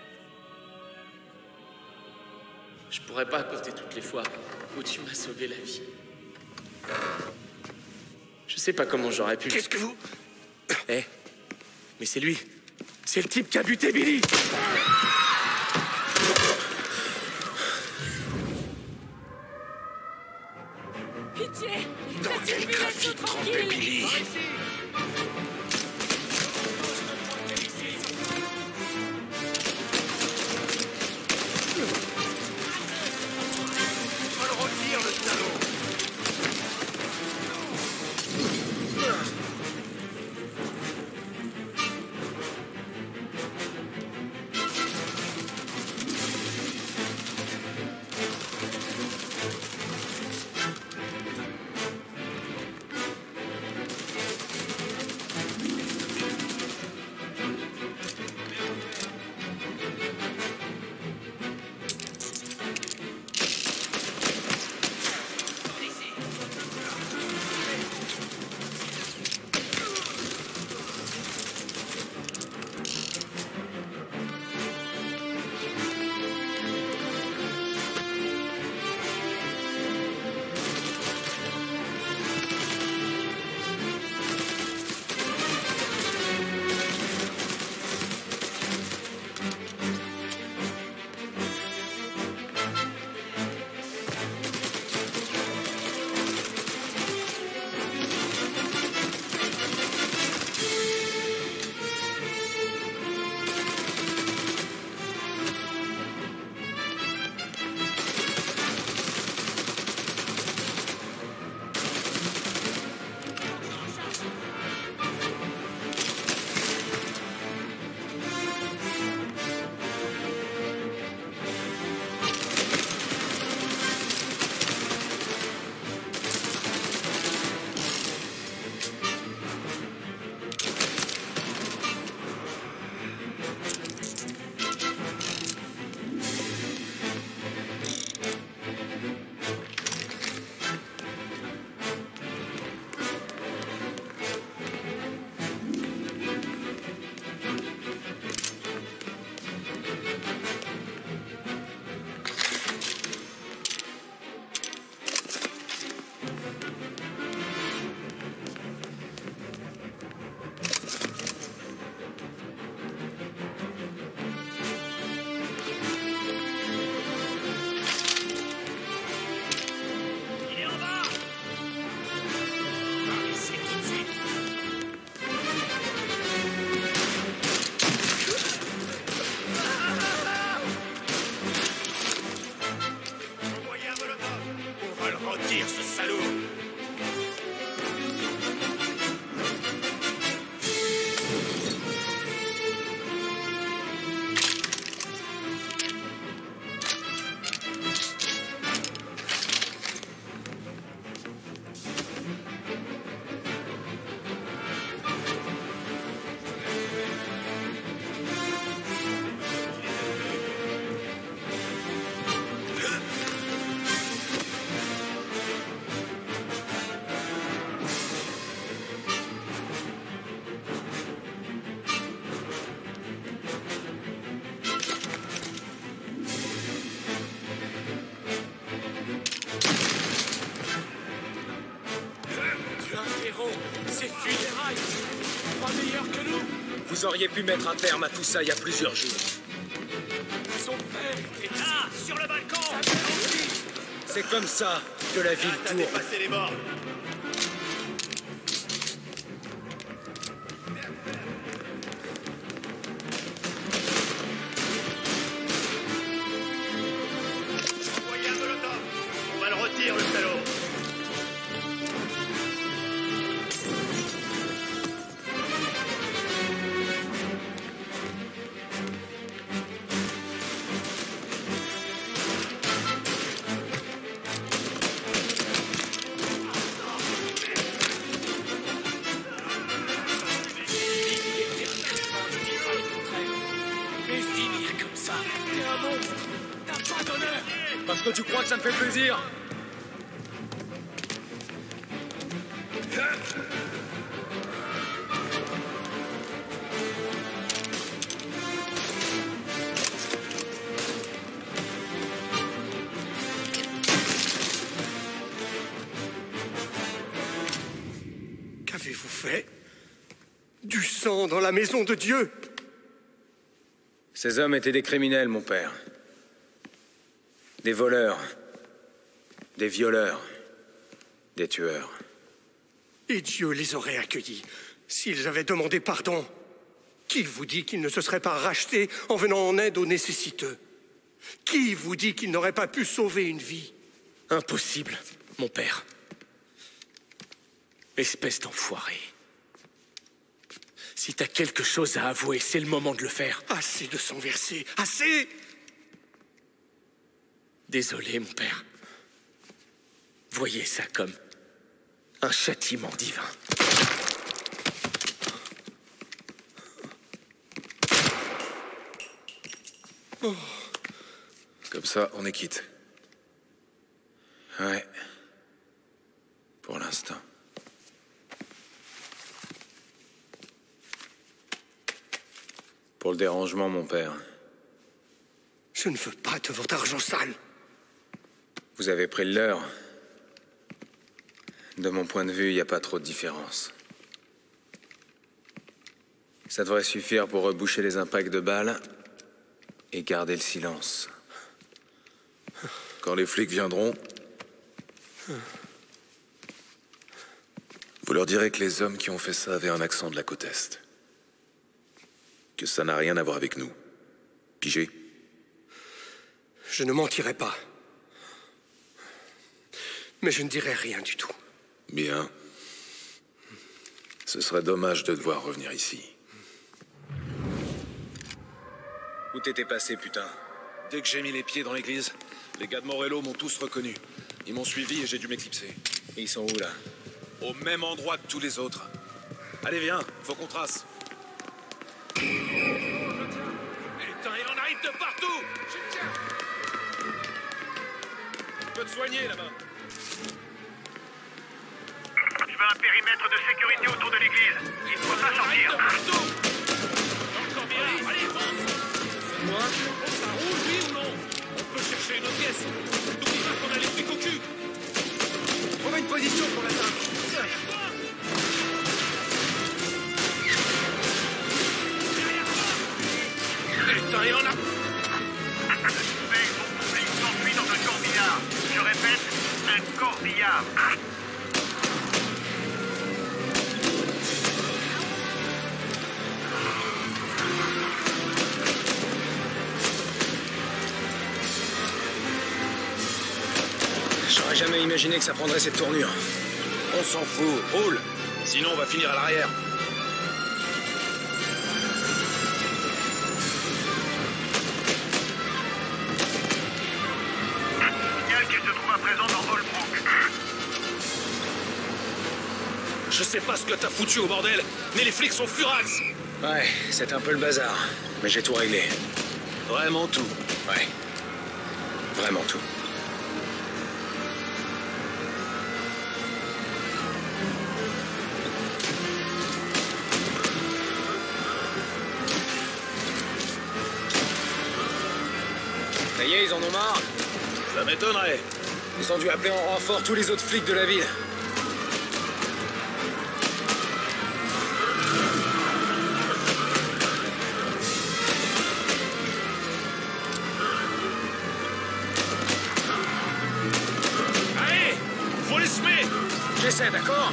Je pourrais pas compter toutes les fois où tu m'as sauvé la vie. Je sais pas comment j'aurais pu... Qu'est-ce que vous... Eh, mais c'est lui. C'est le type qui a buté Billy. Pitié! Dans quel trafic trempait Billy? On va le retire, le salaud! L'interro, c'est funérailles. Pas meilleur que nous. Vous auriez pu mettre un terme à tout ça il y a plusieurs jours. Son père est là, sur le balcon. C'est comme ça que la ville tourne. Dépassez les bords. Envoyez un molotov. On va le retirer, le salaud. Mais finir comme ça, t'es un monstre. T'as pas d'honneur. Parce que tu crois que ça me fait plaisir? Qu'avez-vous fait? Du sang dans la maison de Dieu! Ces hommes étaient des criminels, mon père. Des voleurs. Des violeurs. Des tueurs. Et Dieu les aurait accueillis s'ils avaient demandé pardon. Qui vous dit qu'ils ne se seraient pas rachetés en venant en aide aux nécessiteux? Qui vous dit qu'ils n'auraient pas pu sauver une vie? Impossible, mon père. Espèce d'enfoiré. Si t'as quelque chose à avouer, c'est le moment de le faire. Assez de sang versé, assez! Désolé, mon père. Voyez ça comme un châtiment divin. Oh. Comme ça, on est quitte. Ouais. Pour l'instant. Pour le dérangement, mon père. Je ne veux pas de votre argent sale. Vous avez pris le leur. De mon point de vue, il n'y a pas trop de différence. Ça devrait suffire pour reboucher les impacts de balles et garder le silence. Quand les flics viendront, vous leur direz que les hommes qui ont fait ça avaient un accent de la côte Est. Que ça n'a rien à voir avec nous. Pigé? Je ne mentirai pas. Mais je ne dirai rien du tout. Bien. Ce serait dommage de devoir revenir ici. Où t'étais passé, putain? Dès que j'ai mis les pieds dans l'église, les gars de Morello m'ont tous reconnu. Ils m'ont suivi et j'ai dû m'éclipser. Et ils sont où, là? Au même endroit que tous les autres. Allez, viens, faut qu'on trace. Putain, il en arrive de partout. Tu peux te soigner, là-bas. Je veux un périmètre de sécurité autour de l'église. Il faut pas sortir. Encore bien. Allez, fonce. C'est moi. Ça roule, oui ou non? On peut chercher une autre pièce. N'oublie pas qu'on a les flics au cul. Trouve une position pour l'attaque. Putain, il en a... Il s'enfuit dans un corbillard. Je répète, un corbillard. J'aurais jamais imaginé que ça prendrait cette tournure. On s'en fout, roule. Sinon, on va finir à l'arrière. Signal qu'il se trouve à présent dans Holbrook. Je sais pas ce que t'as foutu au bordel, mais les flics sont furax. Ouais, c'est un peu le bazar. Mais j'ai tout réglé. Vraiment tout. Ouais. Vraiment tout. Ça y est, ils en ont marre. Ça m'étonnerait. Ils ont dû appeler en renfort tous les autres flics de la ville. J'essaie, d'accord?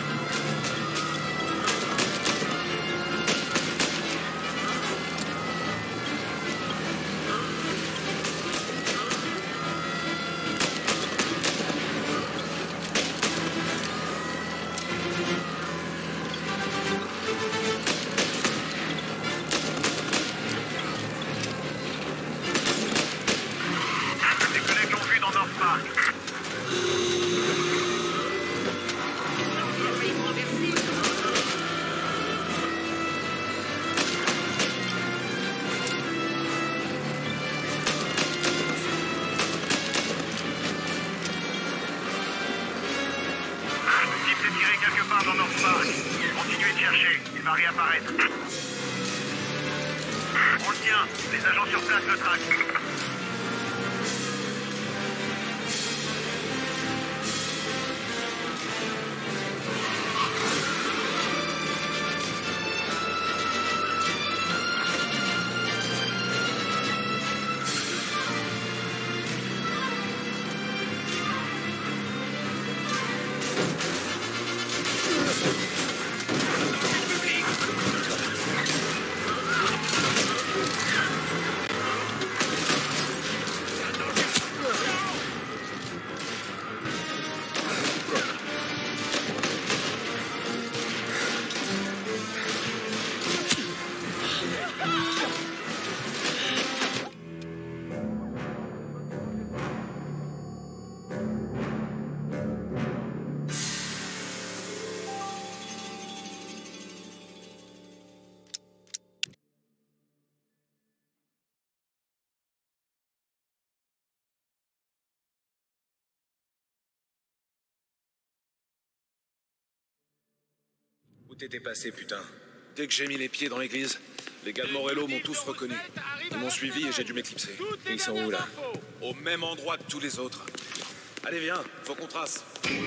Où t'étais passé, putain? Dès que j'ai mis les pieds dans l'église, les gars de Morello m'ont tous reconnu. Ils m'ont suivi et j'ai dû m'éclipser. Et ils sont où, là? Au même endroit que tous les autres. Allez, viens, faut qu'on trace. Tu veux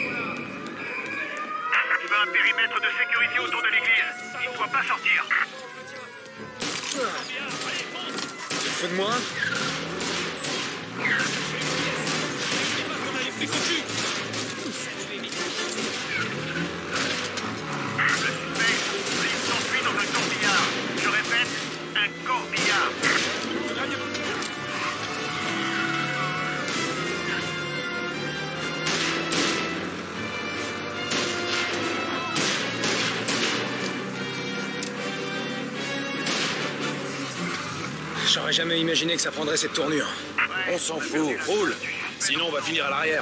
un périmètre de sécurité autour de l'église. Il ne doit pas sortir. Tu te fous de moi? Je répète, un corbillard. J'aurais jamais imaginé que ça prendrait cette tournure. On s'en fout, roule. Sinon, on va finir à l'arrière.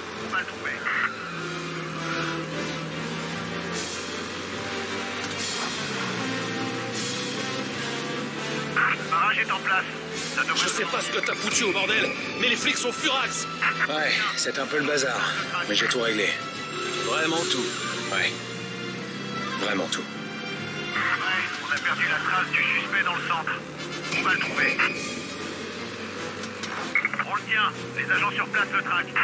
Le barrage est en place. Je sais pas ce que t'as foutu au bordel, mais les flics sont furax. Ouais, c'est un peu le bazar. Mais j'ai tout réglé. Vraiment tout. Ouais. Vraiment tout. Ouais, on a perdu la trace du suspect dans le centre. On va le trouver. On le tient. Les agents sur place le traquent.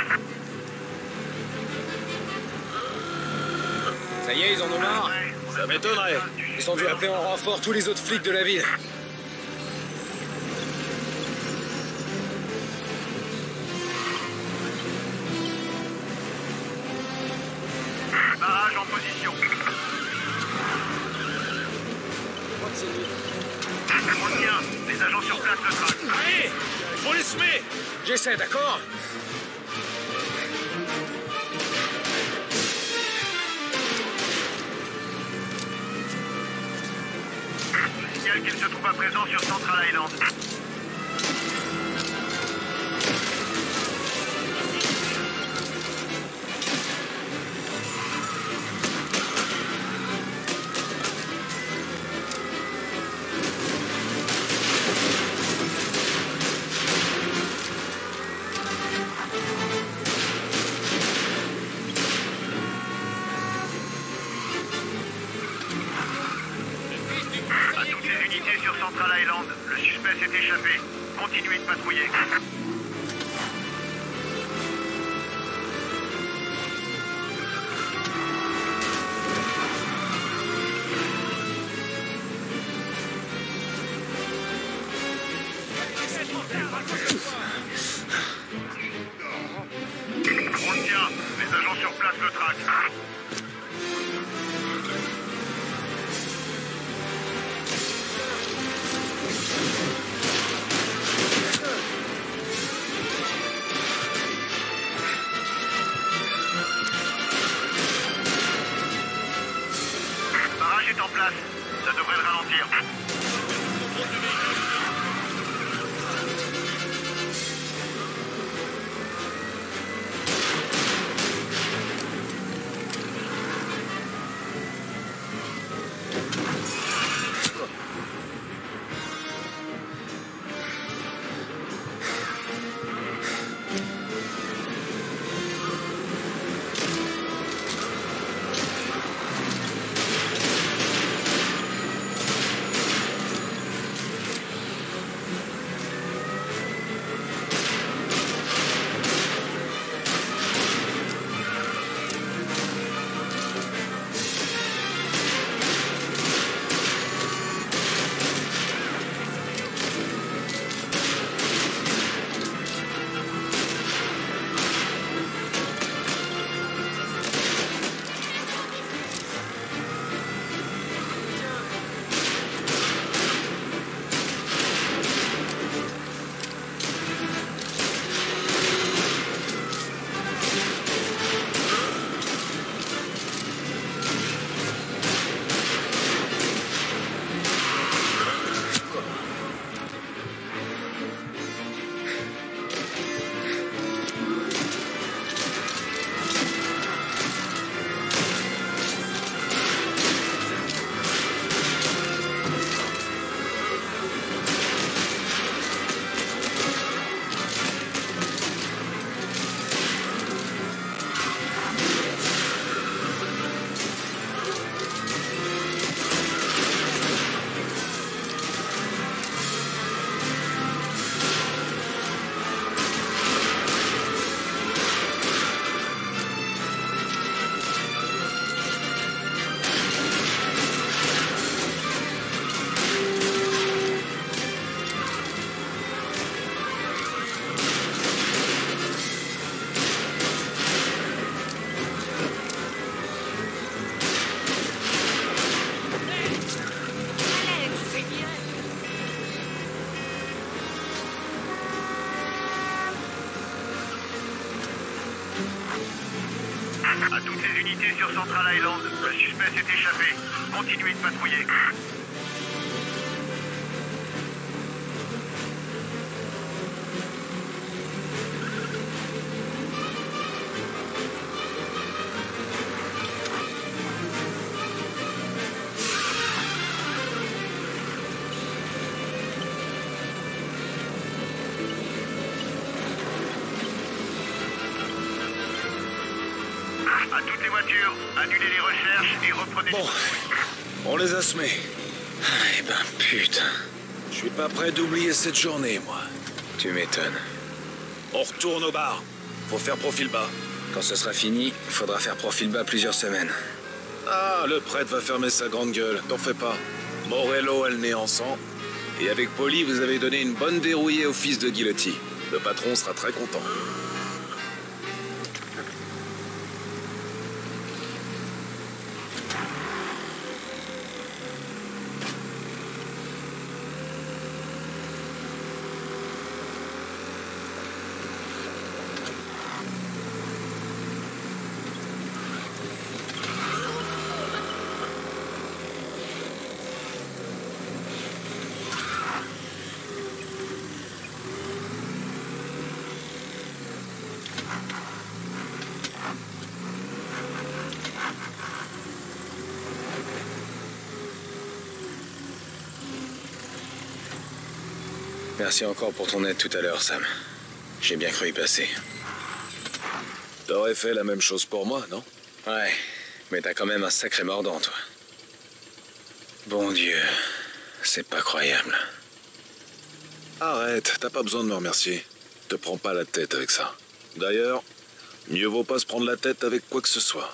Ça y est, ils en ont marre? Ça m'étonnerait. Ils ont dû appeler en renfort tous les autres flics de la ville. Barrage en position. On le tient. Les agents sur place le traquent. Allez, faut les semer. J'essaie, d'accord? Je signale qu'il se trouve à présent sur Central Island. À toutes les unités sur Central Island, le suspect s'est échappé. Continuez de patrouiller. On le tient. Les agents sur place le traquent. est en place. Ça devrait le ralentir. À toutes les unités sur Central Island, le suspect s'est échappé. Continuez de patrouiller. À toutes les voitures, annulez les recherches et reprenez... Bon, on les a semés. Eh ben, putain. Je suis pas prêt d'oublier cette journée, moi. Tu m'étonnes. On retourne au bar. Faut faire profil bas. Quand ce sera fini, il faudra faire profil bas plusieurs semaines. Ah, le prêtre va fermer sa grande gueule. T'en fais pas. Morello a le nez en sang. Et avec Polly, vous avez donné une bonne dérouillée au fils de Guillotti. Le patron sera très content. Merci encore pour ton aide tout à l'heure, Sam. J'ai bien cru y passer. T'aurais fait la même chose pour moi, non? Ouais, mais t'as quand même un sacré mordant, toi. Bon Dieu, c'est pas croyable. Arrête, t'as pas besoin de me remercier. Te prends pas la tête avec ça. D'ailleurs, mieux vaut pas se prendre la tête avec quoi que ce soit.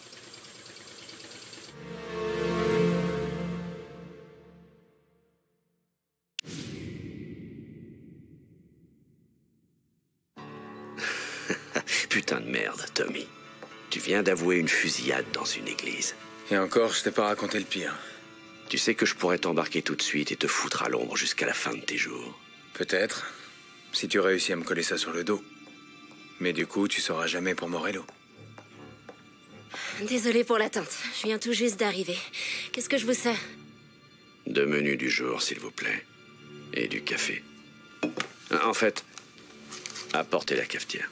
Putain de merde, Tommy. Tu viens d'avouer une fusillade dans une église. Et encore, je t'ai pas raconté le pire. Tu sais que je pourrais t'embarquer tout de suite et te foutre à l'ombre jusqu'à la fin de tes jours. Peut-être, si tu réussis à me coller ça sur le dos. Mais du coup, tu sauras jamais pour Morello. Désolée pour l'attente. Je viens tout juste d'arriver. Qu'est-ce que je vous sers? 2 menus du jour, s'il vous plaît. Et du café. En fait, apportez la cafetière.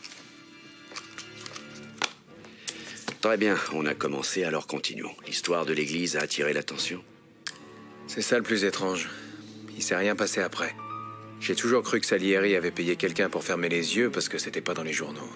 Très bien, on a commencé, alors continuons. L'histoire de l'église a attiré l'attention. C'est ça le plus étrange. Il s'est rien passé après. J'ai toujours cru que Salieri avait payé quelqu'un pour fermer les yeux parce que c'était pas dans les journaux.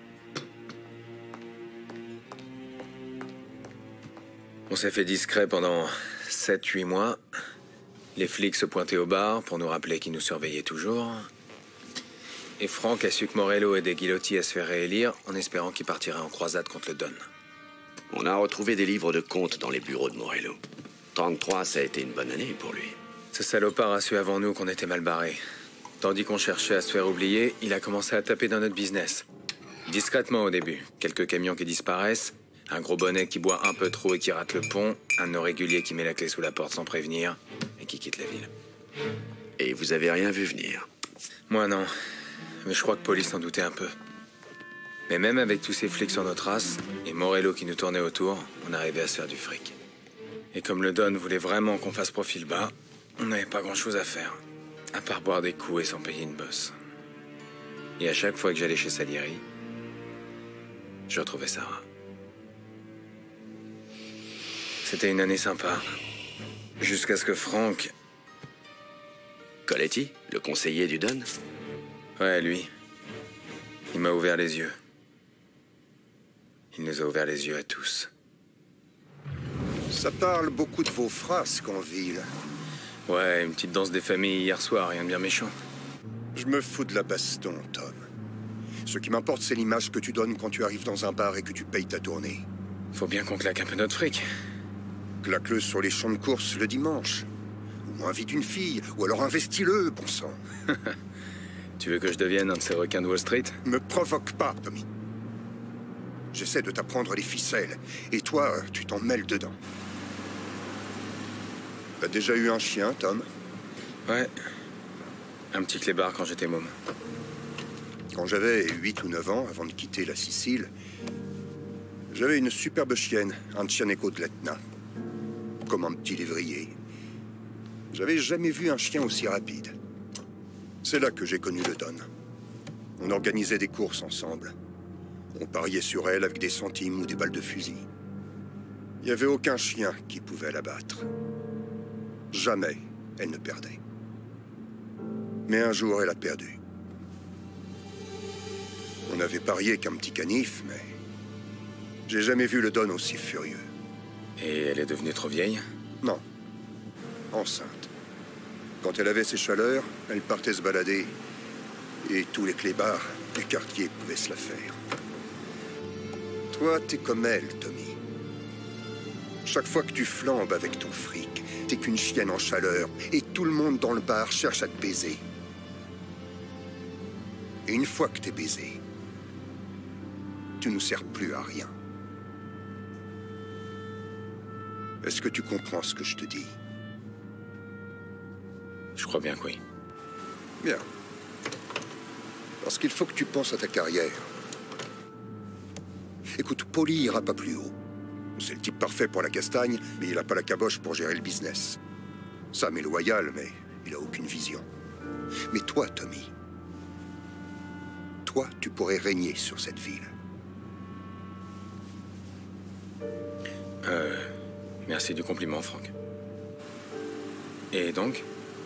On s'est fait discret pendant 7-8 mois. Les flics se pointaient au bar pour nous rappeler qu'ils nous surveillaient toujours. Et Franck a su que Morello aidait Ghilotti à se faire réélire en espérant qu'il partirait en croisade contre le Don. On a retrouvé des livres de comptes dans les bureaux de Morello. 33, ça a été une bonne année pour lui. Ce salopard a su avant nous qu'on était mal barrés. Tandis qu'on cherchait à se faire oublier, il a commencé à taper dans notre business. Discrètement au début. Quelques camions qui disparaissent, un gros bonnet qui boit un peu trop et qui rate le pont, un de nos réguliers qui met la clé sous la porte sans prévenir et qui quitte la ville. Et vous avez rien vu venir? Moi non, mais je crois que Police s'en doutait un peu. Mais même avec tous ces flics sur nos traces, et Morello qui nous tournait autour, on arrivait à se faire du fric. Et comme le Don voulait vraiment qu'on fasse profil bas, on n'avait pas grand-chose à faire, à part boire des coups et s'en payer une bosse. Et à chaque fois que j'allais chez Salieri, je retrouvais Sarah. C'était une année sympa. Jusqu'à ce que Franck... Coletti, le conseiller du Don? Ouais, lui. Il m'a ouvert les yeux. Il nous a ouvert les yeux à tous. Ça parle beaucoup de vos frasques en ville. Ouais, une petite danse des familles hier soir, rien de bien méchant. Je me fous de la baston, Tom. Ce qui m'importe, c'est l'image que tu donnes quand tu arrives dans un bar et que tu payes ta tournée. Faut bien qu'on claque un peu notre fric. Claque-le sur les champs de course le dimanche. Ou invite une fille, ou alors investis-le, bon sang. Tu veux que je devienne un de ces requins de Wall Street? Me provoque pas, Tommy. J'essaie de t'apprendre les ficelles, et toi, tu t'en mêles dedans. T'as déjà eu un chien, Tom? Ouais. Un petit clébard quand j'étais môme. Quand j'avais 8 ou 9 ans, avant de quitter la Sicile, j'avais une superbe chienne, un Cianeco de l'Etna. Comme un petit lévrier. J'avais jamais vu un chien aussi rapide. C'est là que j'ai connu le Don. On organisait des courses ensemble. On pariait sur elle avec des centimes ou des balles de fusil. Il n'y avait aucun chien qui pouvait la battre. Jamais elle ne perdait. Mais un jour, elle a perdu. On avait parié qu'un petit canif, mais... j'ai jamais vu le Don aussi furieux. Et elle est devenue trop vieille? Non. Enceinte. Quand elle avait ses chaleurs, elle partait se balader. Et tous les clébards du quartier pouvaient se la faire. Toi, t'es comme elle, Tommy. Chaque fois que tu flambes avec ton fric, t'es qu'une chienne en chaleur, et tout le monde dans le bar cherche à te baiser. Et une fois que t'es baisé, tu nous sers plus à rien. Est-ce que tu comprends ce que je te dis? Je crois bien que oui. Bien. Parce qu'il faut que tu penses à ta carrière. Écoute, Paulie ira pas plus haut. C'est le type parfait pour la castagne, mais il a pas la caboche pour gérer le business. Sam est loyal, mais il a aucune vision. Mais toi, Tommy, toi, tu pourrais régner sur cette ville. Merci du compliment, Franck. Et donc?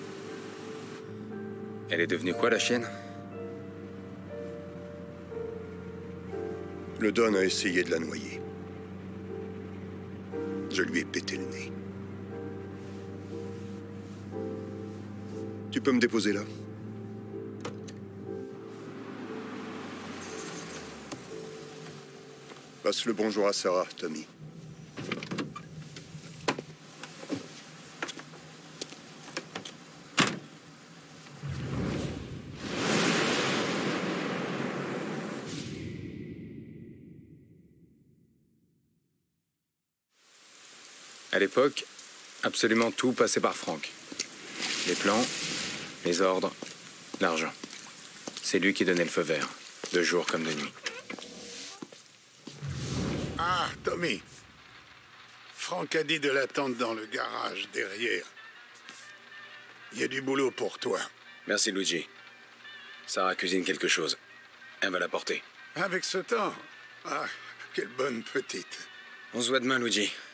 Elle est devenue quoi, la chienne? Le Don a essayé de la noyer. Je lui ai pété le nez. Tu peux me déposer là? Passe le bonjour à Sarah, Tommy. À l'époque, absolument tout passait par Franck. Les plans, les ordres, l'argent. C'est lui qui donnait le feu vert, de jour comme de nuit. Ah, Tommy. Tommy, Franck a dit de l'attendre dans le garage derrière. Il y a du boulot pour toi. Merci, Luigi. Sarah cuisine quelque chose. Elle va l'apporter. Avec ce temps. Ah, quelle bonne petite. On se voit demain, Luigi.